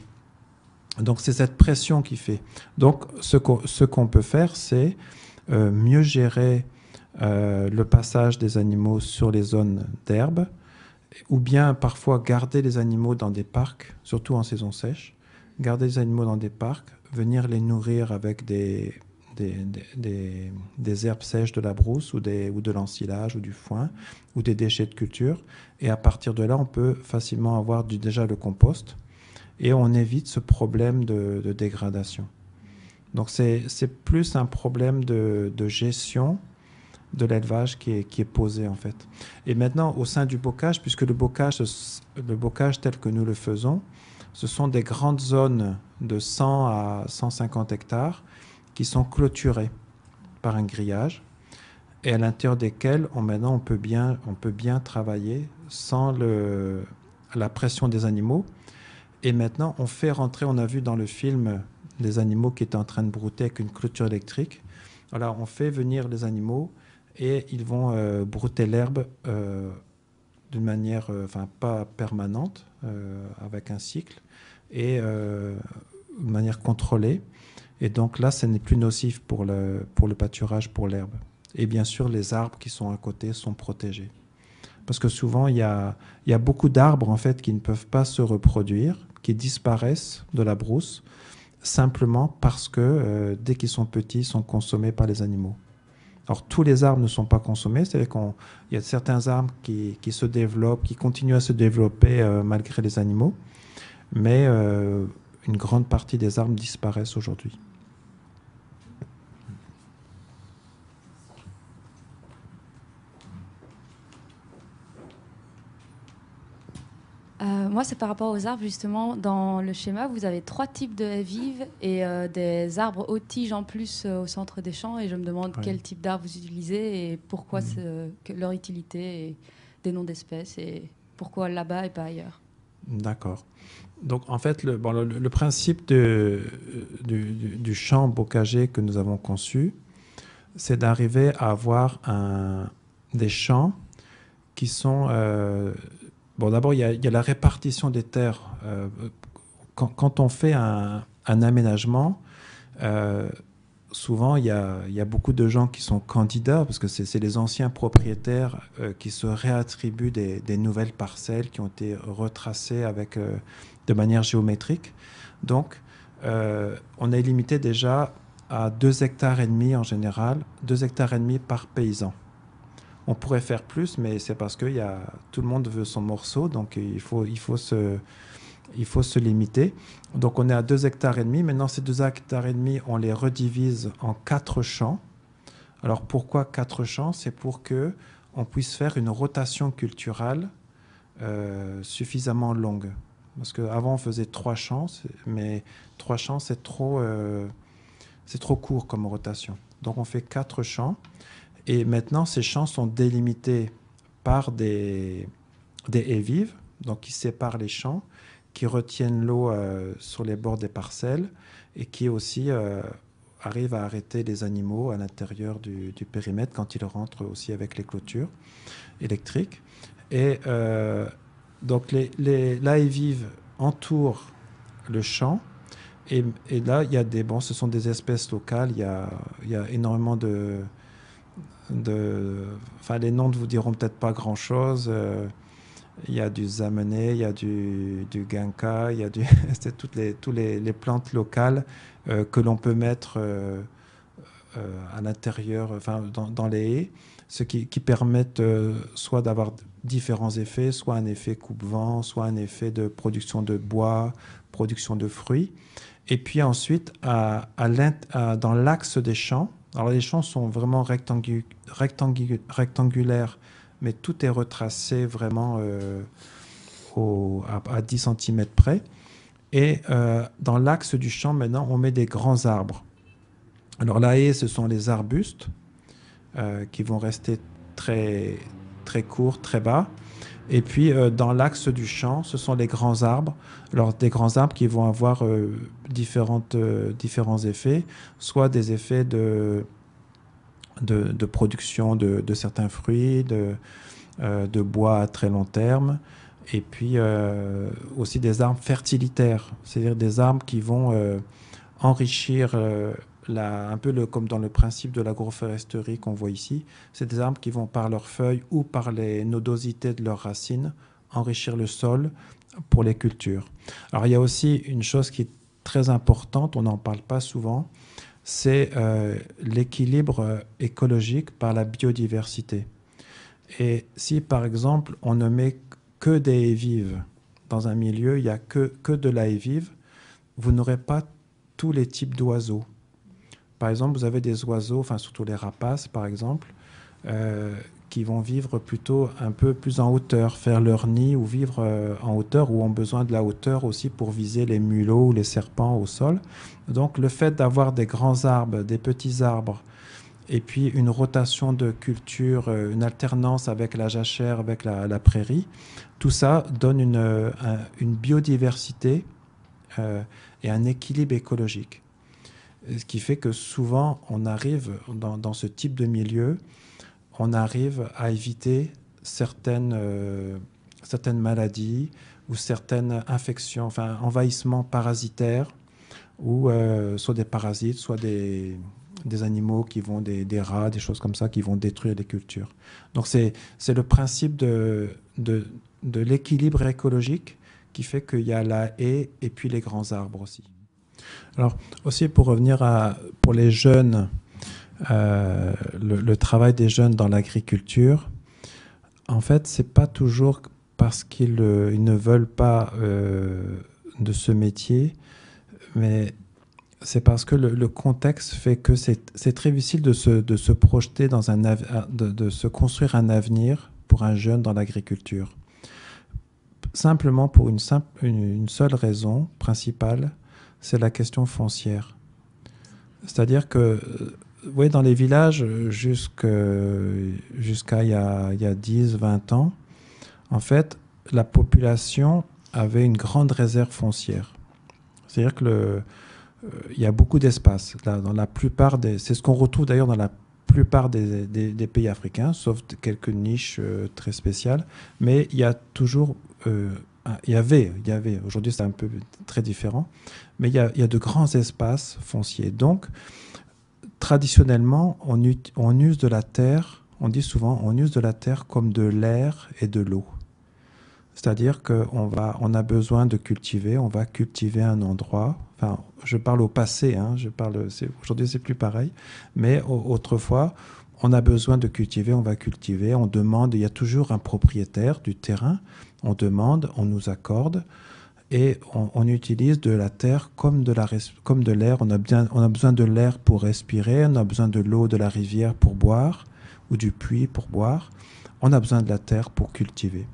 Donc c'est cette pression qui fait. Donc ce qu'on ce qu'on peut faire, c'est euh, mieux gérer euh, le passage des animaux sur les zones d'herbe, ou bien parfois garder les animaux dans des parcs, surtout en saison sèche, garder les animaux dans des parcs, venir les nourrir avec des, des, des, des- des herbes sèches de la brousse ou, des, ou de l'ensilage ou du foin ou des déchets de culture. Et à partir de là, on peut facilement avoir du, déjà le compost et on évite ce problème de, de dégradation. Donc c'est c'est plus un problème de, de gestion de l'élevage qui est, qui est posé en fait. Et maintenant, au sein du bocage, puisque le bocage, le bocage tel que nous le faisons, ce sont des grandes zones de cent à cent cinquante hectares qui sont clôturées par un grillage et à l'intérieur desquels on, maintenant on peut bien, on peut bien travailler sans le, la pression des animaux. Et maintenant, on fait rentrer, on a vu dans le film des animaux qui étaient en train de brouter avec une clôture électrique. Voilà, on fait venir les animaux et ils vont euh, brouter l'herbe euh, d'une manière, euh, enfin pas permanente, euh, avec un cycle, et euh, de manière contrôlée. Et donc là, ce n'est plus nocif pour le, pour le pâturage, pour l'herbe. Et bien sûr, les arbres qui sont à côté sont protégés. Parce que souvent, il y a, il y a beaucoup d'arbres en fait, qui ne peuvent pas se reproduire, qui disparaissent de la brousse, simplement parce que euh, dès qu'ils sont petits, ils sont consommés par les animaux. Alors, tous les arbres ne sont pas consommés, c'est-à-dire qu'il y a certains arbres qui, qui se développent, qui continuent à se développer euh, malgré les animaux, mais euh, une grande partie des arbres disparaissent aujourd'hui. Euh, moi, c'est par rapport aux arbres, justement. Dans le schéma, vous avez trois types de haies vives et euh, des arbres hautes tiges en plus euh, au centre des champs. Et je me demande Ouais. quel type d'arbres vous utilisez et pourquoi Mhm. c'est- que leur utilité et des noms d'espèces et pourquoi là-bas et pas ailleurs. D'accord. Donc, en fait, le, bon, le, le principe de, du, du- du champ bocager que nous avons conçu, c'est d'arriver à avoir un, des champs qui sont... euh, bon, d'abord, il y, a, il y a la répartition des terres. Euh, quand, quand on fait un, un aménagement, euh, souvent, il y, a, il y a beaucoup de gens qui sont candidats, parce que c'est c'est les anciens propriétaires euh, qui se réattribuent des, des nouvelles parcelles qui ont été retracées avec, euh, de manière géométrique. Donc, euh, on est limité déjà à deux hectares et demi en général, deux hectares et demi par paysan. On pourrait faire plus, mais c'est parce que y a, tout le monde veut son morceau, donc il faut, il faut se... Il faut se limiter. Donc on est à deux hectares et demi. Maintenant, ces deux hectares et demi, on les redivise en quatre champs. Alors pourquoi quatre champs? C'est pour que on puisse faire une rotation culturelle euh, suffisamment longue. Parce qu'avant, on faisait trois champs, mais trois champs, c'est trop, euh, c'est trop court comme rotation. Donc on fait quatre champs. Et maintenant, ces champs sont délimités par des, des haies vives, donc qui séparent les champs, qui retiennent l'eau euh, sur les bords des parcelles et qui aussi euh, arrivent à arrêter les animaux à l'intérieur du, du périmètre quand ils rentrent aussi avec les clôtures électriques. Et euh, donc les, les, la haie vive entoure le champ et, et là, il y a des, bon, ce sont des espèces locales, il y a, il y a énormément de... de enfin, les noms ne vous diront peut-être pas grand-chose. Euh, Il y a du zamené, il y a du, du ginkga, il y a du, c'est toutes les, toutes les, les plantes locales euh, que l'on peut mettre euh, euh, à l'intérieur, enfin dans, dans les haies, ce qui, qui permettent euh, soit d'avoir différents effets, soit un effet coupe-vent, soit un effet de production de bois, production de fruits. Et puis ensuite, à, à à, dans l'axe des champs, alors les champs sont vraiment rectangu, rectangu, rectangulaires, mais tout est retracé vraiment euh, au, à, à dix centimètres près. Et euh, dans l'axe du champ, maintenant, on met des grands arbres. Alors la haie, ce sont les arbustes euh, qui vont rester très, très courts, très bas. Et puis euh, dans l'axe du champ, ce sont les grands arbres. Alors des grands arbres qui vont avoir euh, différentes, euh, différents effets, soit des effets de... De, de production de, de certains fruits, de, euh, de bois à très long terme, et puis euh, aussi des arbres fertilitaires, c'est-à-dire des arbres qui vont euh, enrichir, euh, la, un peu le, comme dans le principe de l'agroforesterie qu'on voit ici, c'est des arbres qui vont par leurs feuilles ou par les nodosités de leurs racines enrichir le sol pour les cultures. Alors il y a aussi une chose qui est très importante, on n'en parle pas souvent, c'est euh, l'équilibre écologique par la biodiversité. Et si, par exemple, on ne met que des haies vives dans un milieu, il n'y a que, que de la haie vive, vous n'aurez pas tous les types d'oiseaux. Par exemple, vous avez des oiseaux, enfin surtout les rapaces, par exemple, euh, qui vont vivre plutôt un peu plus en hauteur, faire leur nid ou vivre euh, en hauteur, ou ont besoin de la hauteur aussi pour viser les mulots ou les serpents au sol. Donc le fait d'avoir des grands arbres, des petits arbres, et puis une rotation de culture, euh, une alternance avec la jachère, avec la, la prairie, tout ça donne une, euh, un, une biodiversité euh, et un équilibre écologique. Ce qui fait que souvent on arrive dans, dans ce type de milieu, on arrive à éviter certaines, euh, certaines maladies ou certaines infections, enfin envahissements parasitaires, ou euh, soit des parasites, soit des, des animaux qui vont, des, des rats, des choses comme ça, qui vont détruire les cultures. Donc c'est, c'est le principe de, de, de l'équilibre écologique qui fait qu'il y a la haie et puis les grands arbres aussi. Alors aussi pour revenir à, pour les jeunes, Euh, le, le travail des jeunes dans l'agriculture, en fait, c'est pas toujours parce qu'ils euh, ils ne veulent pas euh, de ce métier, mais c'est parce que le, le contexte fait que c'est, c'est très difficile de se, de se projeter dans un av- de, de se construire un avenir pour un jeune dans l'agriculture. Simplement pour une, simple, une, une seule raison principale, c'est la question foncière. C'est-à-dire que vous voyez, dans les villages, jusqu'à il y a, il y a dix, vingt ans, en fait, la population avait une grande réserve foncière. C'est-à-dire que le, euh, il y a beaucoup d'espace. Là, dans la plupart des, c'est ce qu'on retrouve d'ailleurs dans la plupart des, des, des pays africains, sauf quelques niches euh, très spéciales. Mais il y a toujours, euh, il y avait, il y avait. Aujourd'hui, c'est un peu très différent, mais il y a, il y a de grands espaces fonciers. Donc traditionnellement, on, ut- on use de la terre, on dit souvent, on use de la terre comme de l'air et de l'eau. C'est-à-dire qu'on va, on a besoin de cultiver, on va cultiver un endroit. Enfin, je parle au passé, hein, je parle, c'est, aujourd'hui c'est plus pareil, mais au, autrefois, on a besoin de cultiver, on va cultiver, on demande, il y a toujours un propriétaire du terrain, on demande, on nous accorde, et on, on utilise de la terre comme de la comme de l'air. On a bien, on a besoin de l'air pour respirer, on a besoin de l'eau de la rivière pour boire, ou du puits pour boire. On a besoin de la terre pour cultiver.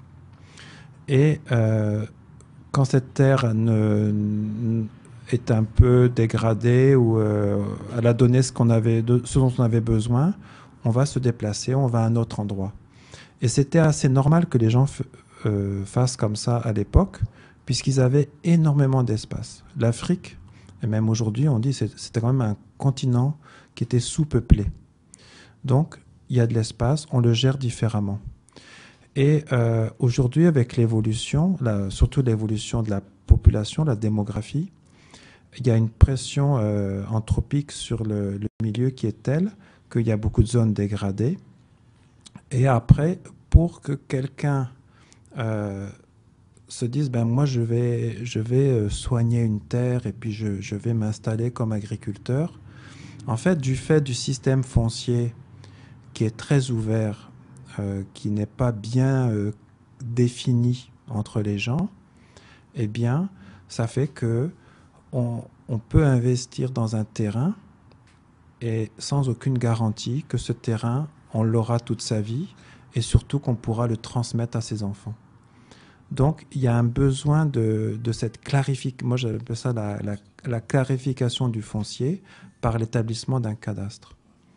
Et euh, quand cette terre ne, est un peu dégradée ou euh, elle a donné ce, qu'on avait, de, ce dont on avait besoin, on va se déplacer, on va à un autre endroit. Et c'était assez normal que les gens f- euh, fassent comme ça à l'époque, puisqu'ils avaient énormément d'espace. L'Afrique, et même aujourd'hui, on dit que c'était quand même un continent qui était sous-peuplé. Donc, il y a de l'espace, on le gère différemment. Et euh, aujourd'hui, avec l'évolution, la, surtout l'évolution de la population, la démographie, il y a une pression euh, anthropique sur le, le milieu qui est telle qu'il y a beaucoup de zones dégradées. Et après, pour que quelqu'un euh, se dise, ben moi je vais, je vais soigner une terre et puis je, je vais m'installer comme agriculteur, en fait, du fait du système foncier qui est très ouvert, euh, qui n'est pas bien euh, défini entre les gens, eh bien, ça fait que on, on peut investir dans un terrain et sans aucune garantie que ce terrain, on l'aura toute sa vie et surtout qu'on pourra le transmettre à ses enfants. Donc, il y a un besoin de, de cette clarification, moi j'appelle ça la, la, la clarification du foncier par l'établissement d'un cadastre.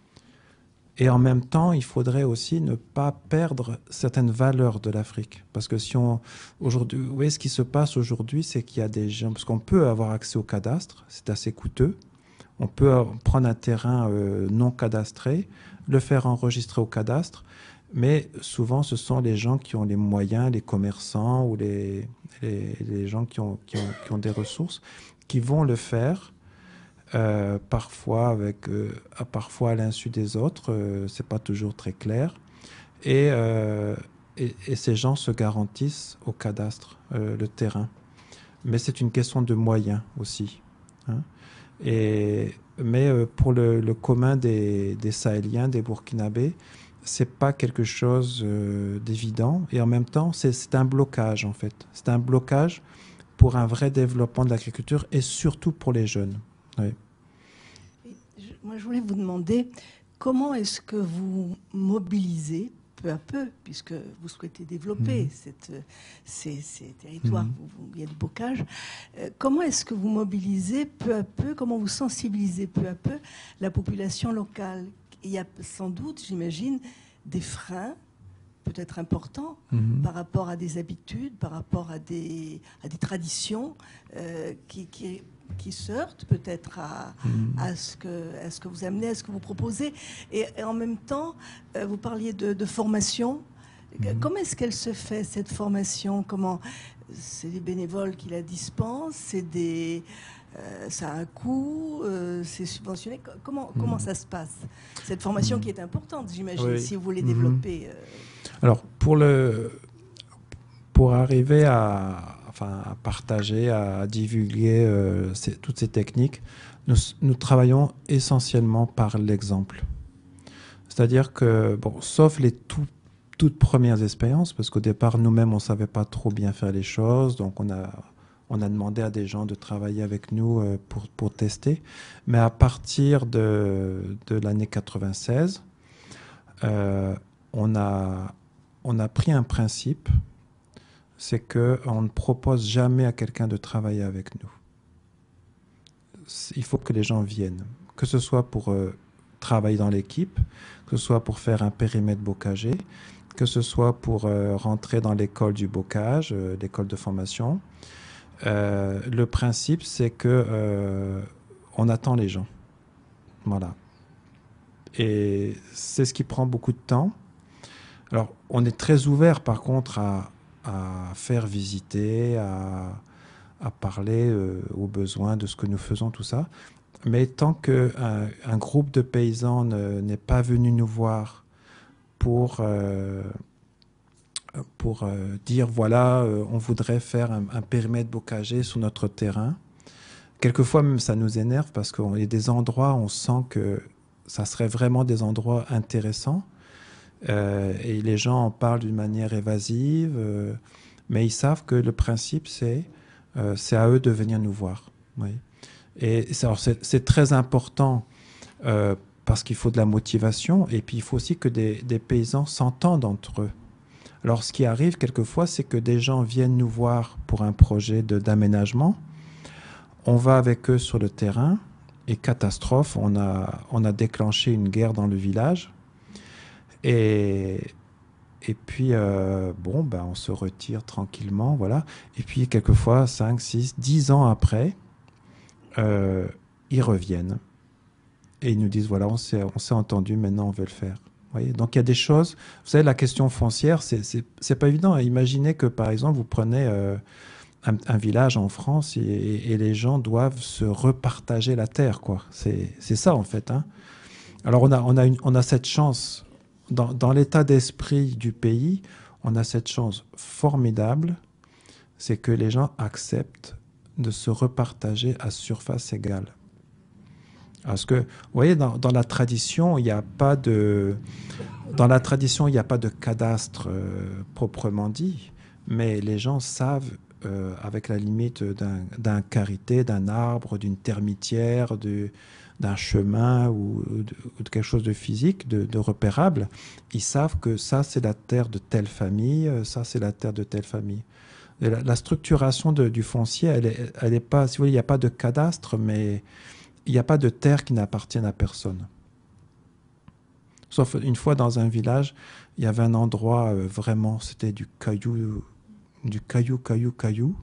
Et en même temps, il faudrait aussi ne pas perdre certaines valeurs de l'Afrique. Parce que si on... Aujourd'hui, vous voyez, ce qui se passe aujourd'hui, c'est qu'il y a des gens... Parce qu'on peut avoir accès au cadastre, c'est assez coûteux. On peut prendre un terrain euh, non cadastré, le faire enregistrer au cadastre, mais souvent, ce sont les gens qui ont les moyens, les commerçants ou les, les, les gens qui ont, qui, ont, qui ont des ressources, qui vont le faire. Euh, parfois avec, euh, parfois à l'insu des autres, euh, c'est pas toujours très clair. Et, euh, et, et ces gens se garantissent au cadastre euh, le terrain. Mais c'est une question de moyens aussi. Hein. Et, mais euh, pour le, le commun des, des Sahéliens, des Burkinabés, c'est pas quelque chose euh, d'évident. Et en même temps, c'est, c'est un blocage en fait. C'est un blocage pour un vrai développement de l'agriculture et surtout pour les jeunes. Oui. Moi, je voulais vous demander comment est-ce que vous mobilisez peu à peu, puisque vous souhaitez développer mmh. cette, ces, ces territoires mmh. où il y a du bocage, euh, comment est-ce que vous mobilisez peu à peu, comment vous sensibilisez peu à peu la population locale? Il y a sans doute, j'imagine, des freins peut-être importants mmh. par rapport à des habitudes, par rapport à des, à des traditions euh, qui... qui qui se heurtent peut-être à, mmh. à, ce que, à ce que vous amenez, à ce que vous proposez. Et, et en même temps, euh, vous parliez de, de formation. Mmh. Comment est-ce qu'elle se fait, cette formation? Comment? C'est des bénévoles qui la dispensent? C'est des, euh, ça a un coût? euh, C'est subventionné? Comment, mmh. comment ça se passe? Cette formation mmh. qui est importante, j'imagine, oui. si vous voulez mmh. développer. Euh... Alors, pour, le, pour arriver à... Enfin, à partager, à divulguer euh, ces, toutes ces techniques, nous, nous travaillons essentiellement par l'exemple. C'est-à-dire que, bon, sauf les tout, toutes premières expériences, parce qu'au départ, nous-mêmes, on ne savait pas trop bien faire les choses, donc on a, on a demandé à des gens de travailler avec nous euh, pour, pour tester. Mais à partir de, de l'année quatre-vingt-seize, euh, on, a, on a pris un principe, c'est qu'on ne propose jamais à quelqu'un de travailler avec nous. Il faut que les gens viennent, que ce soit pour euh, travailler dans l'équipe, que ce soit pour faire un périmètre bocager, que ce soit pour euh, rentrer dans l'école du bocage, euh, l'école de formation. Euh, le principe, c'est que euh, on attend les gens. Voilà. Et c'est ce qui prend beaucoup de temps. Alors, on est très ouvert, par contre, à à faire visiter, à, à parler euh, aux besoins de ce que nous faisons, tout ça. Mais tant qu'un un groupe de paysans n'est pas venu nous voir pour, euh, pour euh, dire, voilà, euh, on voudrait faire un, un périmètre bocager sur notre terrain, quelquefois même ça nous énerve parce qu'il y a des endroits où on sent que ça serait vraiment des endroits intéressants. Euh, et les gens en parlent d'une manière évasive, euh, mais ils savent que le principe, c'est euh, c'est à eux de venir nous voir. Oui. Et c'est très important euh, parce qu'il faut de la motivation, et puis il faut aussi que des, des paysans s'entendent entre eux. Alors ce qui arrive quelquefois, c'est que des gens viennent nous voir pour un projet d'aménagement, on va avec eux sur le terrain, et catastrophe, on a, on a déclenché une guerre dans le village, et, et puis euh, bon, ben, on se retire tranquillement, voilà. Et puis quelquefois, cinq, six, dix ans après, euh, ils reviennent et ils nous disent, voilà, on s'est on s'est entendu, maintenant on veut le faire. Vous voyez, donc il y a des choses, vous savez, la question foncière, c'est pas évident. Imaginez que par exemple, vous prenez euh, un, un village en France et, et les gens doivent se repartager la terre, quoi. C'est ça en fait, hein. Alors on a, on a, une, on a cette chance, dans, dans l'état d'esprit du pays, on a cette chance formidable, c'est que les gens acceptent de se repartager à surface égale. Parce que, vous voyez, dans, dans la tradition, il n'y a pas de, dans la tradition, il n'y a pas de cadastre euh, proprement dit, mais les gens savent, euh, avec la limite d'un carité, d'un arbre, d'une termitière, d'un chemin ou, ou, de, ou de quelque chose de physique, de, de repérable, ils savent que ça, c'est la terre de telle famille, ça, c'est la terre de telle famille. La, la structuration de, du foncier, elle est, elle est pas, si vous voulez, il n'y a pas de cadastre, mais il n'y a pas de terre qui n'appartienne à personne. Sauf une fois dans un village, il y avait un endroit euh, vraiment, c'était du caillou, du caillou, caillou, caillou.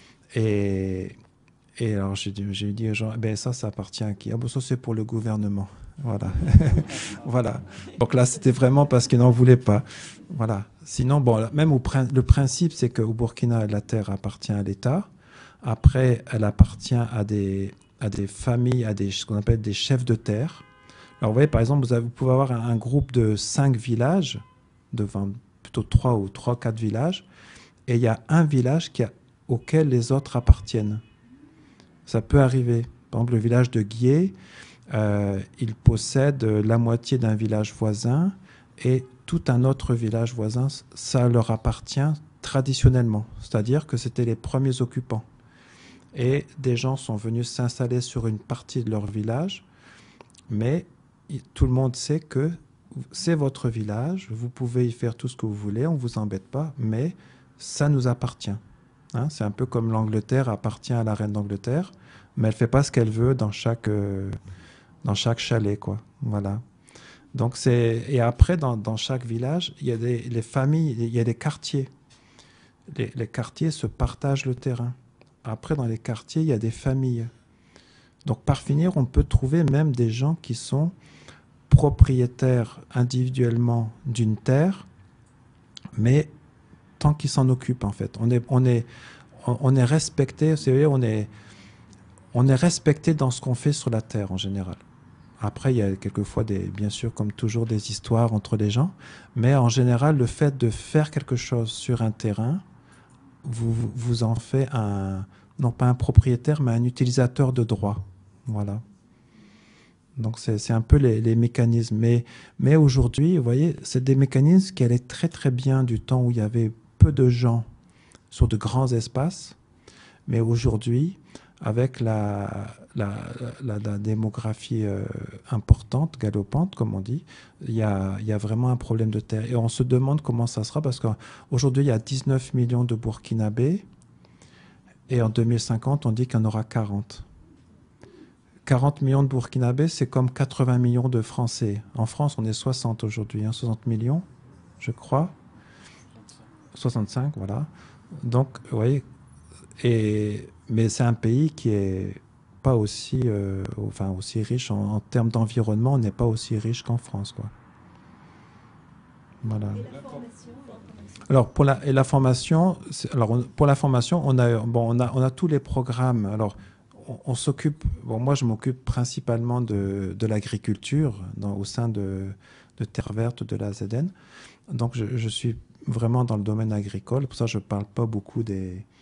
Et, et alors j'ai dit aux gens, ben ça, ça appartient à qui? Ah bon, ça c'est pour le gouvernement. Voilà. Voilà. Donc là, c'était vraiment parce qu'ils n'en voulaient pas. Voilà. Sinon, bon, même au, le principe, c'est qu'au Burkina, la terre appartient à l'État. Après, elle appartient à des, à des familles, à des, ce qu'on appelle des chefs de terre. Alors, vous voyez, par exemple, vous, avez, vous pouvez avoir un, un groupe de cinq villages, de vingt, plutôt trois ou trois, quatre villages, et il y a un village qui a, auquel les autres appartiennent. Ça peut arriver. Par exemple, le village de Guié, euh, il possède la moitié d'un village voisin, et tout un autre village voisin, ça leur appartient traditionnellement. C'est-à-dire que c'était les premiers occupants. Et des gens sont venus s'installer sur une partie de leur village, mais tout le monde sait que c'est votre village, vous pouvez y faire tout ce que vous voulez, on ne vous embête pas, mais ça nous appartient. Hein, c'est un peu comme l'Angleterre appartient à la reine d'Angleterre, mais elle ne fait pas ce qu'elle veut dans chaque, euh, dans chaque chalet, quoi. Voilà. Donc c'est, et après, dans, dans chaque village, il y a des les familles, il y a des quartiers. Les, les quartiers se partagent le terrain. Après, dans les quartiers, il y a des familles. Donc, par finir, on peut trouver même des gens qui sont propriétaires individuellement d'une terre, mais tant qu'ils s'en occupent, en fait. On est, on est, on est respecté, vous savez, on est, on est respecté dans ce qu'on fait sur la terre, en général. Après, il y a quelquefois, des, bien sûr, comme toujours, des histoires entre les gens, mais en général, le fait de faire quelque chose sur un terrain, vous, vous en fait un, non pas un propriétaire, mais un utilisateur de droit. Voilà. Donc, c'est un peu les, les mécanismes. Mais, mais aujourd'hui, vous voyez, c'est des mécanismes qui allaient très, très bien du temps où il y avait peu de gens sur de grands espaces. Mais aujourd'hui, avec la, la, la, la démographie euh, importante, galopante, comme on dit, il y a, il y a vraiment un problème de terre. Et on se demande comment ça sera, parce qu'aujourd'hui, il y a dix-neuf millions de Burkinabés, et en deux mille cinquante, on dit qu'il y en aura quarante. quarante millions de Burkinabés, c'est comme quatre-vingts millions de Français. En France, on est soixante aujourd'hui, hein, soixante millions, je crois. soixante-cinq, voilà. Donc, vous voyez, et, mais c'est un pays qui est pas aussi, euh, enfin, aussi riche en, en termes d'environnement, on n'est pas aussi riche qu'en France, quoi. Voilà. Alors pour la, et la formation, alors on, pour la formation, on a, bon, on a, on a tous les programmes. Alors on, on s'occupe, bon, moi je m'occupe principalement de, de l'agriculture au sein de, de Terre Verte, de la A Z N. Donc je, je suis vraiment dans le domaine agricole. Pour ça, je ne parle pas beaucoup des,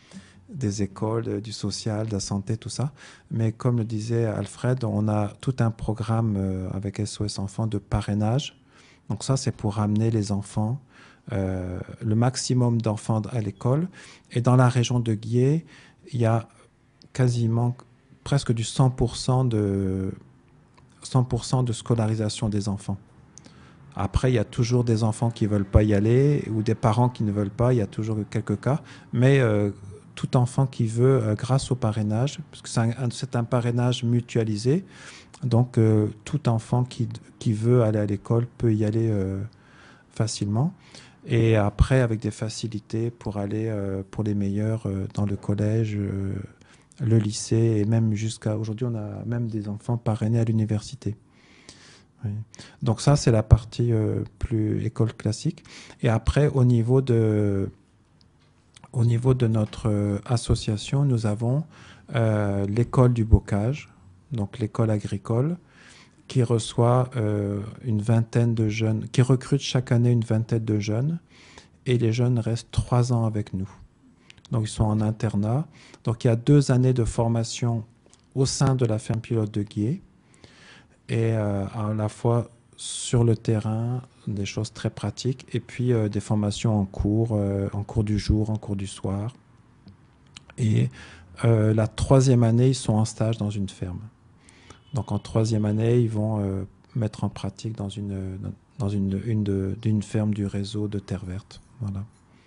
des écoles, euh, du social, de la santé, tout ça. Mais comme le disait Alfred, on a tout un programme euh, avec S O S Enfants de parrainage. Donc ça, c'est pour amener les enfants, euh, le maximum d'enfants à l'école. Et dans la région de Guiers, il y a quasiment presque du cent pour cent de, cent pour cent de scolarisation des enfants. Après, il y a toujours des enfants qui ne veulent pas y aller ou des parents qui ne veulent pas, il y a toujours quelques cas. Mais euh, tout enfant qui veut, euh, grâce au parrainage, parce que c'est un, c'est un parrainage mutualisé, donc euh, tout enfant qui, qui veut aller à l'école peut y aller euh, facilement. Et après, avec des facilités pour aller euh, pour les meilleurs euh, dans le collège, euh, le lycée, et même jusqu'à aujourd'hui, on a même des enfants parrainés à l'université. Oui. Donc ça, c'est la partie euh, plus école classique. Et après, au niveau de, au niveau de notre euh, association, nous avons euh, l'école du bocage, donc l'école agricole, qui reçoit euh, une vingtaine de jeunes, qui recrute chaque année une vingtaine de jeunes, et les jeunes restent trois ans avec nous. Donc ils sont en internat. Donc il y a deux années de formation au sein de la ferme pilote de Guiers, et euh, à la fois sur le terrain, des choses très pratiques, et puis euh, des formations en cours, euh, en cours du jour, en cours du soir. Et euh, la troisième année, ils sont en stage dans une ferme. Donc en troisième année, ils vont euh, mettre en pratique dans une, dans une, une de, d'une ferme du réseau de Terre Verte. Voilà.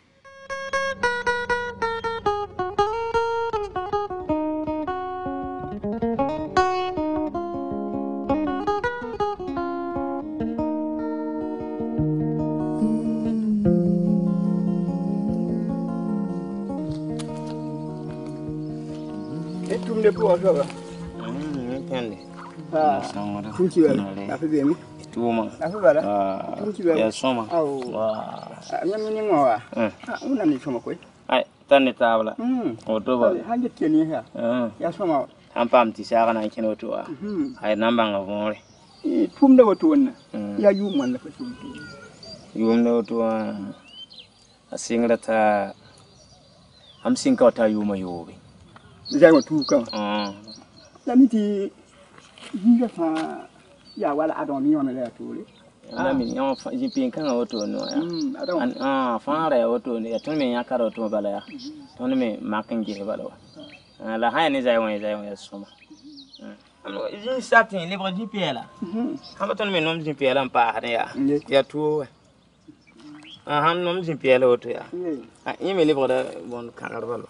Tanne tabla oto ba hanje teni ha ya soma am pam ti saka na ken oto wa ay namba nga vonre e tum da oto wonna ya yu man la fati yum da oto wa asingra ta am sinka ta yu ma yobe ja ma tu ka ah la miti hinga fa ya wala adon mi yona la tole na mi yon fa jipin kan oto no ya an ah fa ra oto ne ya tun me ya karo to bala ya tun me makan je bala wa la ha ni zai won zai won soma am jin satin libre di piela am tun me nom jin piela pa ha ya ya tu ah han nom jin piela oto ya ah i me libre da bon kan bala.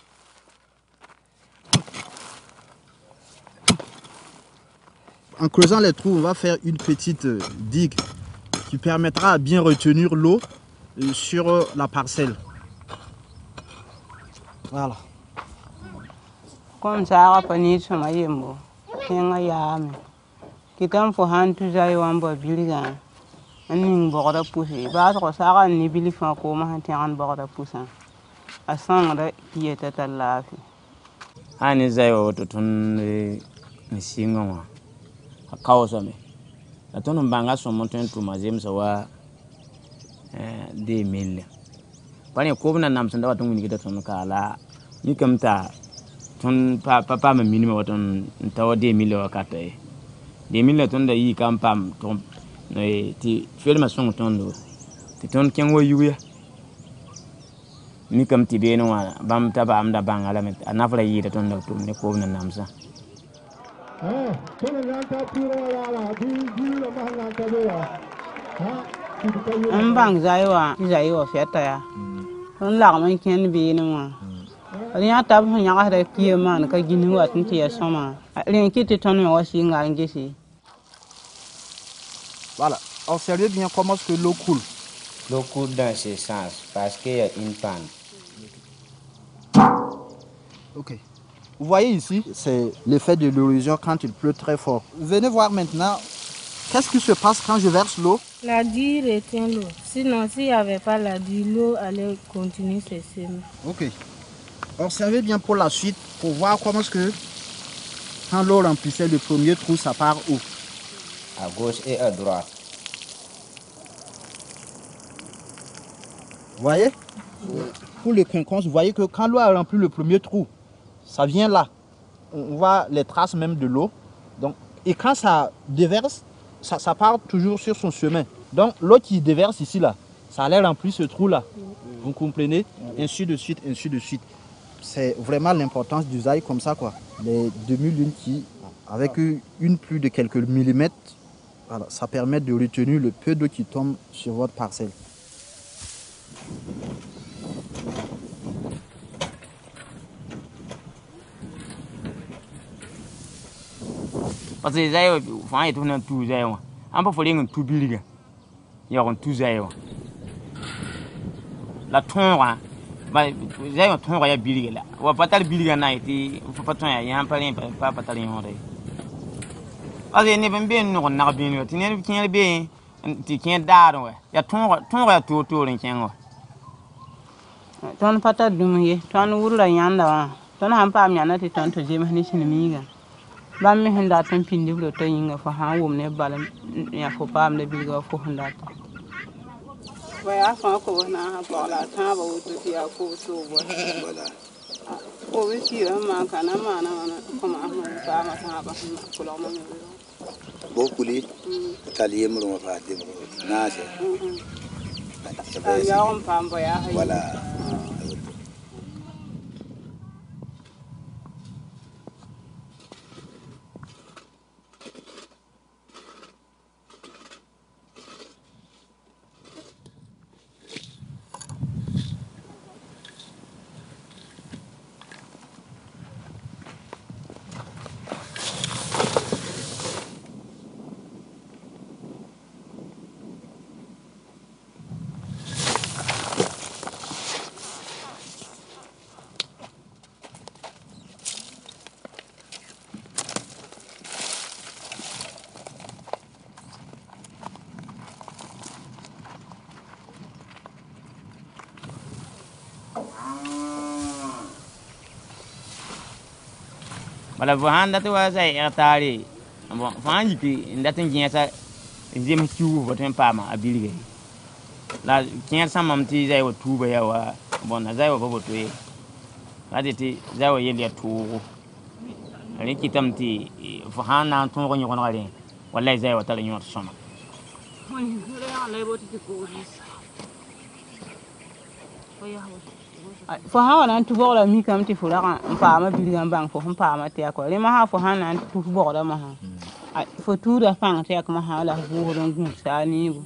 En creusant les trous, on va faire une petite digue qui permettra à bien retenir l'eau sur la parcelle. Voilà. Comme ça, on peut dire que c'est bon. C'est un yam. Qui t'en faut un tout ça, on va bien. On n'y va pas pousser. Bah, ça, on n'y va pas comment on tient un bord de pousser. À cent qui était à la vie. Ah, n'y a pas de ton ni singo. Causa me a ton banga so monten to mazem so wa eh de mille pani ko bna nam sanda waton ni gida ton kala ni kamta ton pa papa me minima waton tawa de mille wakata e de mille ton da yi kam pam ton no ti filma son ton do ti ton ken wo yuya ni kam ti be no wa bam taba am da bangala me anafra yi da ton da to ne ko bna nam sa Ang bang zaiwa, zaiwa fiata ya. Ang lakman ken bini ma. Ria tab nya ga da kiye man ka gini wa tin tiya soma. Ria kiti ton me wasi ngal ngisi. Voilà, observez bien comment est-ce que l'eau coule. L'eau coule dans ce sens parce qu'il y a une panne. Ok. Vous voyez ici, c'est l'effet de l'érosion quand il pleut très fort. Venez voir maintenant, qu'est-ce qui se passe quand je verse l'eau? La digue retient l'eau. Sinon, s'il n'y avait pas la digue, l'eau allait continuer ses semer. Ok. Observez bien pour la suite, pour voir comment est-ce que, quand l'eau remplissait le premier trou, ça part où? À gauche et à droite. Vous voyez? pour le quinconce, vous voyez que quand l'eau a rempli le premier trou, ça vient là. On voit les traces même de l'eau. Donc, et quand ça déverse, ça, ça part toujours sur son chemin. Donc l'eau qui déverse ici, là, ça allait remplir ce trou-là. Vous comprenez? Ainsi de suite, ainsi de suite. C'est vraiment l'importance du zaï comme ça, quoi. Les demi-lunes qui, avec une pluie de quelques millimètres, voilà, ça permet de retenir le peu d'eau qui tombe sur votre parcelle. Parce que zaï, enfin, il tourne tout zaï. Un peu folie, un tout bilgue. Il y a un tout zaï. La tonra, zaï, un tonra, il y a bilgue là. On va pas t'aller bilgue à night, il faut pas t'en y a un palais, pas pas t'aller en ré. Parce qu'il n'est pas bien, nous, on a bien, tu n'es pas bien, tu tiens d'art, il y a tonra, tonra, tout autour, il y a un. Ton pata dumye, ton wurla yanda, ton hampa miana ti ton to jema ni sinimiga. Ba mi henda ton pindi blo to yinga fo ha wum ne bala ya fo pam le bilga fo henda. Wa ya fa ko na ha bala ta ba wudu ti ya ko so wala. O wi ti ma kana ma na na ko ma ma ta ma ta ba ko lo ma ni. Bo kuli taliye mu ma fa de na se. Ya on pam ba ya. Voilà. Voilà, vous avez un peu de temps. Bon, enfin, il y a des gens qui ont tué votre femme à Billy. Là, qui a ça, mon petit, ils ont tout bien. Bon, ils ont pas tué. Là, ils ont eu des tours. Les qui t'ont dit, il faut un an, ton rôle, on a rien. Voilà, ils ont eu un son. Fo ha wana tu bora mi kam ti fura pa ma biligan bang fo pa ma te ko le ma ha fo ha nan tu bora ma ha fo tu da fang te ko ma ha la bu ron gun sa ni bu.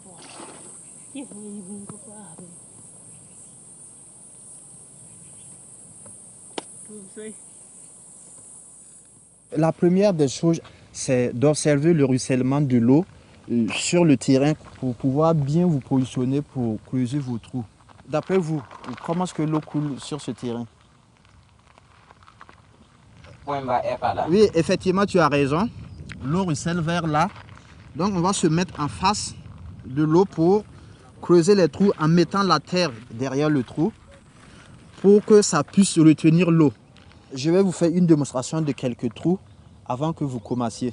La première des choses, c'est d'observer le ruissellement de l'eau sur le terrain pour pouvoir bien vous positionner pour creuser vos trous. D'après vous, comment est-ce que l'eau coule sur ce terrain? Oui, effectivement, tu as raison. L'eau ruisselle vers là. Donc, on va se mettre en face de l'eau pour creuser les trous en mettant la terre derrière le trou pour que ça puisse retenir l'eau. Je vais vous faire une démonstration de quelques trous avant que vous commenciez.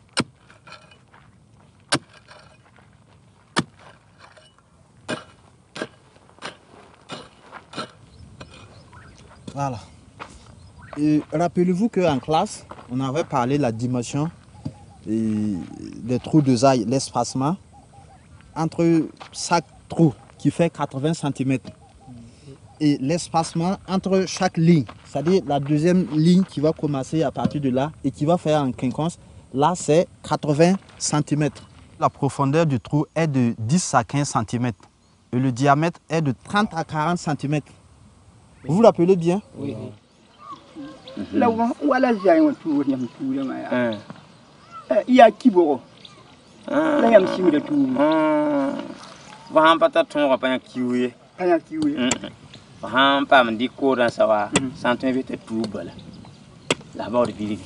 Voilà. Et rappelez-vous qu'en classe, on avait parlé de la dimension des trous de zaï, l'espacement entre chaque trou qui fait quatre-vingts centimètres et l'espacement entre chaque ligne, c'est-à-dire la deuxième ligne qui va commencer à partir de là et qui va faire un quinconce, là c'est quatre-vingts centimètres. La profondeur du trou est de dix à quinze centimètres et le diamètre est de trente à quarante centimètres. Vous vous rappelez bien? Oui. Là où voilà, j'ai un tour, il y a un tour là. Il y a qui beau? Là, il y a un signe de tout. Vous pas ton repas un kiwi. Un kiwi. Vous pas me dire quoi ça va. Sans t'inviter tout bas. Là-bas, le billet.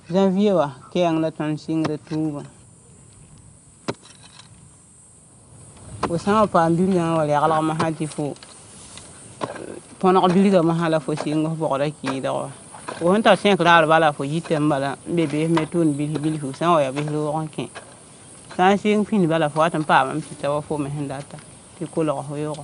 janvier wa keng la ton singre tuba o sama pa mbir yan wala yagala ma hati fo pona ko biliga ma hala fo singo bokora ki da wa o hanta cinq la bala fo yitem bala bebe metun bil bil fu san ya bil lo ronke san sing fin bala fo atan pa mam ti tawa fo me hendata ti ko lo ho yo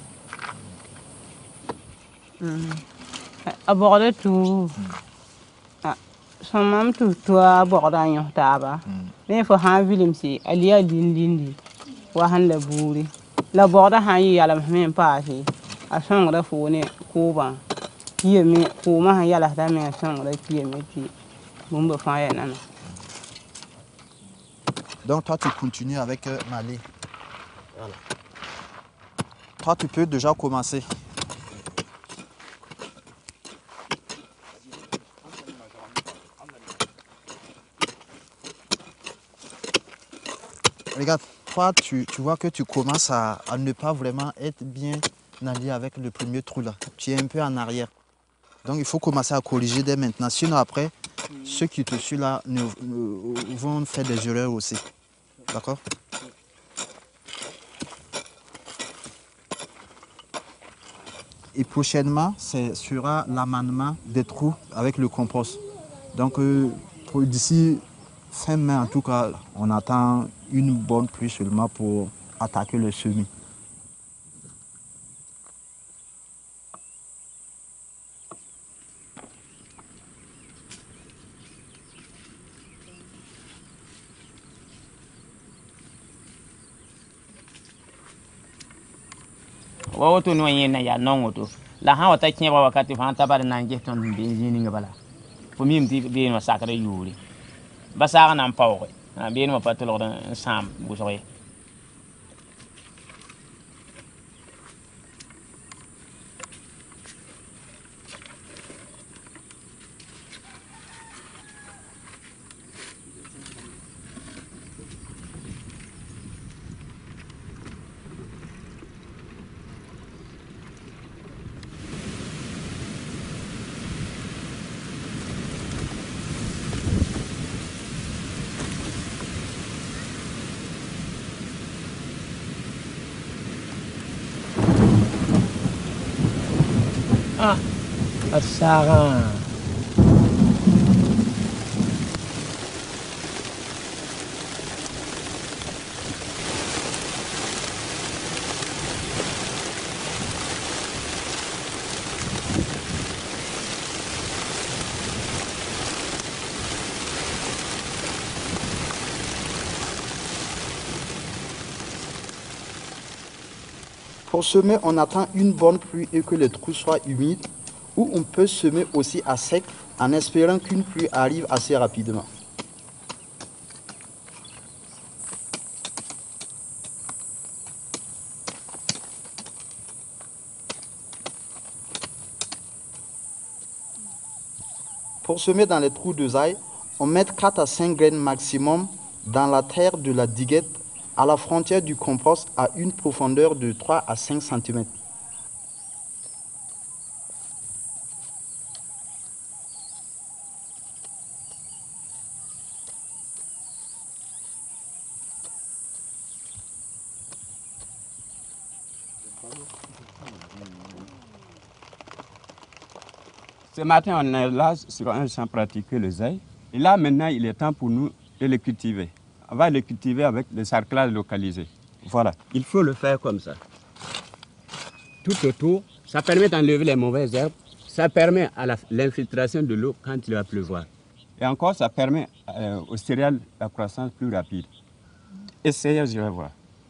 mm a bokora tu a son mam tu to a bokora yo taba me fo ha vilim si aliya lindindi wa han la buri la bokora ha yi yala me pa si a sõngda fo ne kʋʋbã yeme kʋʋmã sẽn yalsdame a sõngda yeme tɩ bũmba fãa ya nana. Donc toi tu continues avec euh, Malé. Voilà. Toi tu peux déjà commencer. Regarde, toi tu, tu vois que tu commences à, à ne pas vraiment être bien allié avec le premier trou là. Tu es un peu en arrière. Donc il faut commencer à corriger dès maintenant. Sinon après, ceux qui te suivent là ne, ne, vont faire des erreurs aussi. D'accord? Et prochainement, ce sera l'amendement des trous avec le compost. Donc euh, d'ici fin mai en tout cas, on attend une bonne pluie seulement pour attaquer le semis. Wawoto no yena ya nongoto la ha wata kenya wakati fa ta bada nan jefton benzini ngabala fo mim ti be no sakare yuri basara nan pawre be no patolo dan sam bu soye Ah, Sarah. Pour semer, on attend une bonne pluie et que les trous soient humides, ou on peut semer aussi à sec en espérant qu'une pluie arrive assez rapidement. Pour semer dans les trous de zaï, on met quatre à cinq graines maximum dans la terre de la diguette à la frontière du compost à une profondeur de trois à cinq centimètres. Ce matin, on est là sur un champ pratiqué le zaï. Et là, maintenant, il est temps pour nous de le cultiver. On va le cultiver avec des sarclages localisés. Voilà. Il faut le faire comme ça. Tout autour, ça permet d'enlever les mauvaises herbes. Ça permet à l'infiltration de l'eau quand il va pleuvoir. Et encore, ça permet euh, aux céréales la croissance plus rapide. Essayez, je vais voir.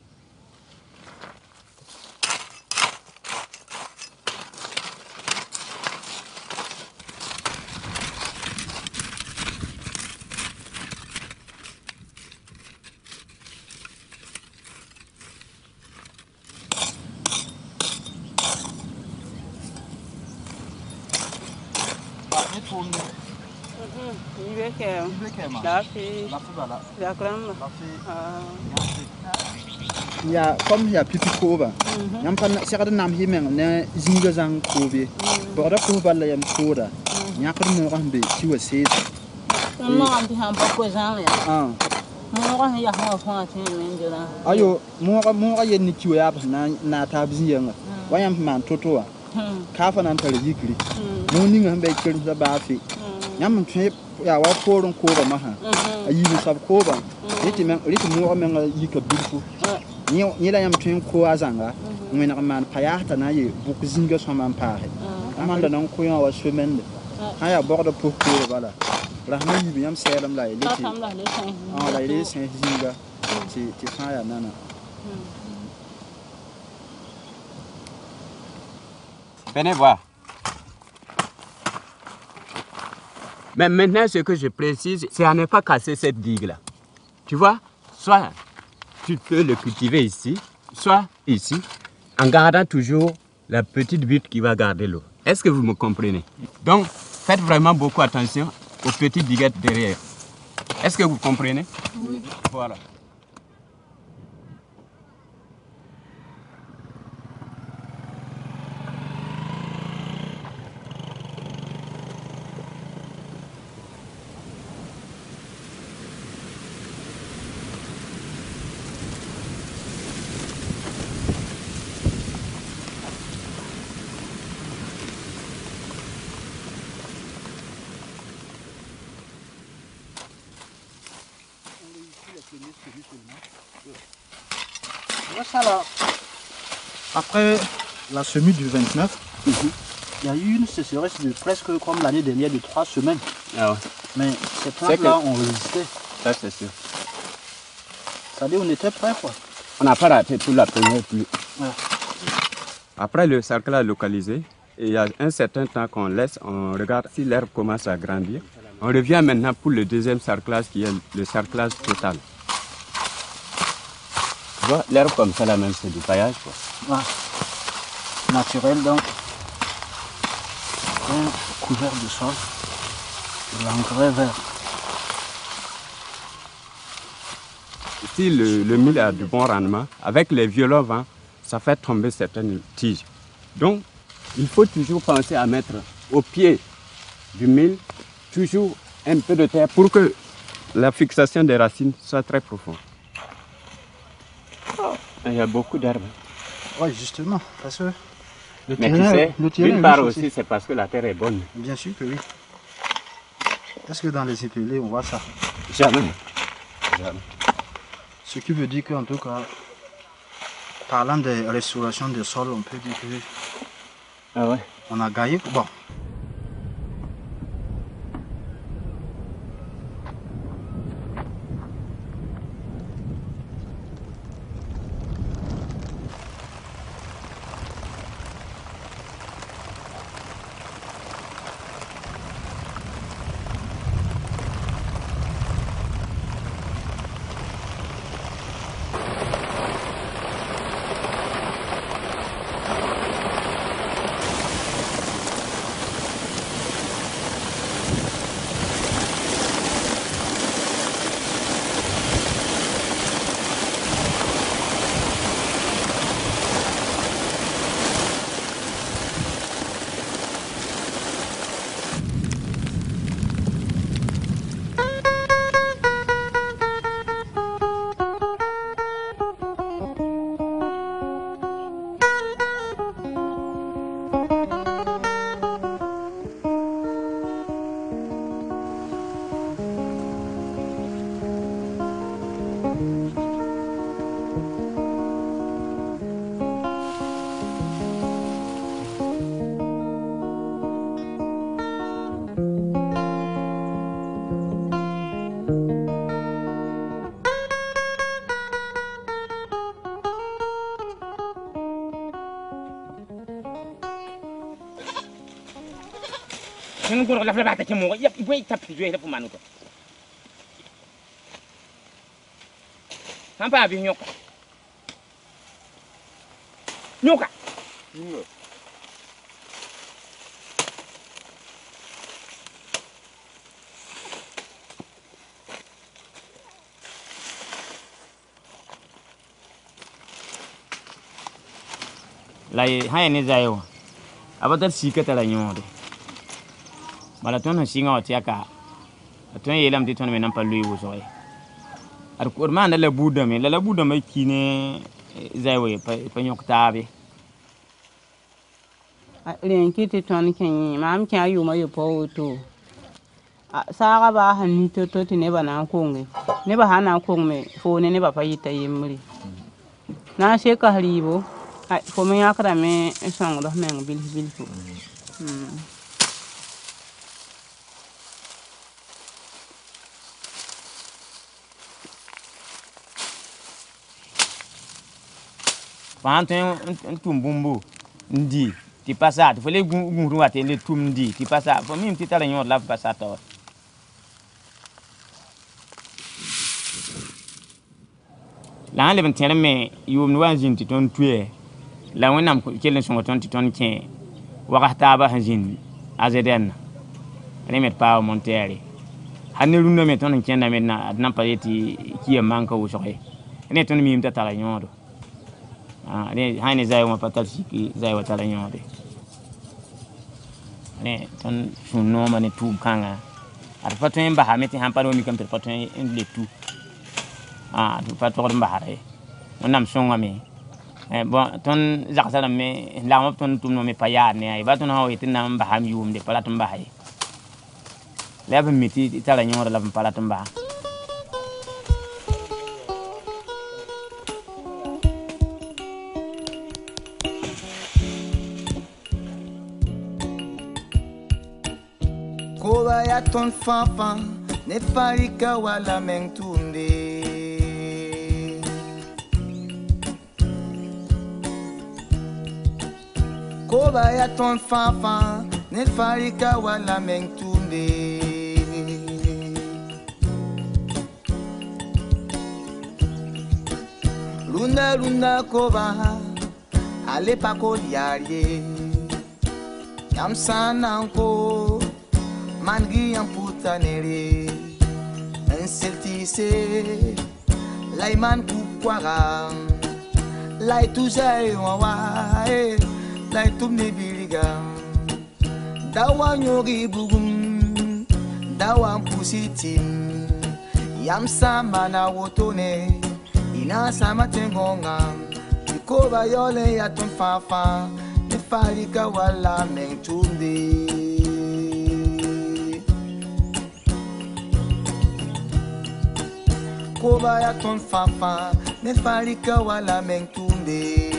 Il y a comme il y a plus de courbe. Il y a un peu de nam himeng ne zingazang courbe. Bora courbe la yam courbe. Il y a un peu de moran be tu vois c'est. ayo mo mo yen ni kiwe ya na na ta biyan wa yam man totoa ka fa nan tare yikri mo ni ngam be kirin da ba fi yam twe ya wa porun ko ba ma ha ayi ni sab ko ba riti men riti mo men yika bilfu ni ni la yam twe ko azanga mo na man pa ya ta na ye buku zinga so man pa he amanda nan ko ya wa semaine haya borda pour ko bala rahman yi yam selam la liti ah la liti sen zinga ti ti fa ya nana venez voir. Mais maintenant, ce que je précise, c'est à ne pas casser cette digue-là. Tu vois, soit tu peux le cultiver ici, soit ici, en gardant toujours la petite butte qui va garder l'eau. Est-ce que vous me comprenez? Donc, faites vraiment beaucoup attention aux petites diguettes derrière. Est-ce que vous comprenez? Oui. Voilà. Après la semis du vingt-neuf, mm-hmm. il y a eu une sécheresse de presque comme l'année dernière de trois semaines. Ah ouais. Mais ces plantes-là ont résisté. Ça c'est sûr. Ça dit on était prêts quoi. On n'a pas raté toute la première pluie. Ouais. Après le sarclage localisé, il y a un certain temps qu'on laisse, on regarde si l'herbe commence à grandir. On revient maintenant pour le deuxième sarclage qui est le sarclage total. Tu vois, l'herbe comme ça là même c'est du paillage quoi. Ouais. Naturel donc. Un couvert de sol. De l'engrais vert. Si le, le mil a du bon rendement, avec les violents vents, ça fait tomber certaines tiges. Donc, il faut toujours penser à mettre au pied du mil toujours un peu de terre pour que la fixation des racines soit très profonde. Oh, il y a beaucoup d'herbes. Oui, justement, parce que le Mais terrain, tu sais, le terrain d'une part aussi, c'est parce que la terre est bonne. Bien sûr que oui. Est-ce que dans les épelés, on voit ça? Jamais. Jamais. Ce qui veut dire qu'en tout cas, parlant de restauration des sols, on peut dire que ah ouais. on a gagné. Bon. Nung guru la flabata ke mo ya ibu tap ju ele pumanu ko. Hampa bi nyoka. Nyoka. Lai hai ni zayo. Abatar sikata la nyode. Malatona singa otiaka ton yelam ti ton me nan pallu wo so ar ko ma na la buda me la la buda me kine zaiwe pa pa nyok tabe ren kiti ton ken mam kya yu ma yo po to saga ba han to to ti ne ba na ko nge ne ba hana ko me fo ne ne ba pa yita yimri na she ka haribo ai fo me yakra me song do me bil bil fu Pantin un tumbumbu ndi ti passat fo le gunru ate le tum ndi ti passa fo mim ti tala nyor la passata la le ben tere me yum no wanjin ti ton tuye la wonam ko kelen so ton ti ton ken wakata ba hanjin azeden ne met pa montere hanne rundo me ton ken na me na adna pareti ki e manka wo soxe ne ton mim ta tala nyor ah ne hayne zay ma patal siki zay wata la nyode ne ton sunno ma ne tu kanga ar patun ba ha meti han paro mi kam ter patun en le tu ah tu pator ba hare onam songa me eh bon ton zaksa me la ma ton tum no me paya ne ay ba ton ha yitin nam ba ham yum de palatum ba hay la ba meti tala nyore la palatum ba Koba ya ton fanfan ne farika wala mentunde Koba ya ton fanfan ne farika wala mentunde Lunda lunda koba ale pako yarie Yam sananko Mangi yang putanere Enseltise Laiman kukwara Lai tuzai wawae Lai tumne biriga Dawa nyori bugum Dawa mpusitim Yam sama na wotone Ina sama tengonga Tikoba yole ya ton fafa Nefarika wala mengtumde Koba ya ton fafa ne farika wala mentunde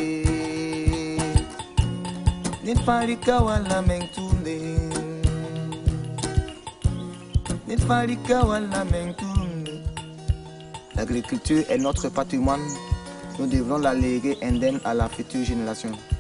ne farika wala mentunde ne farika wala mentunde L'agriculture est notre patrimoine, nous devons la léguer indemne à la future génération.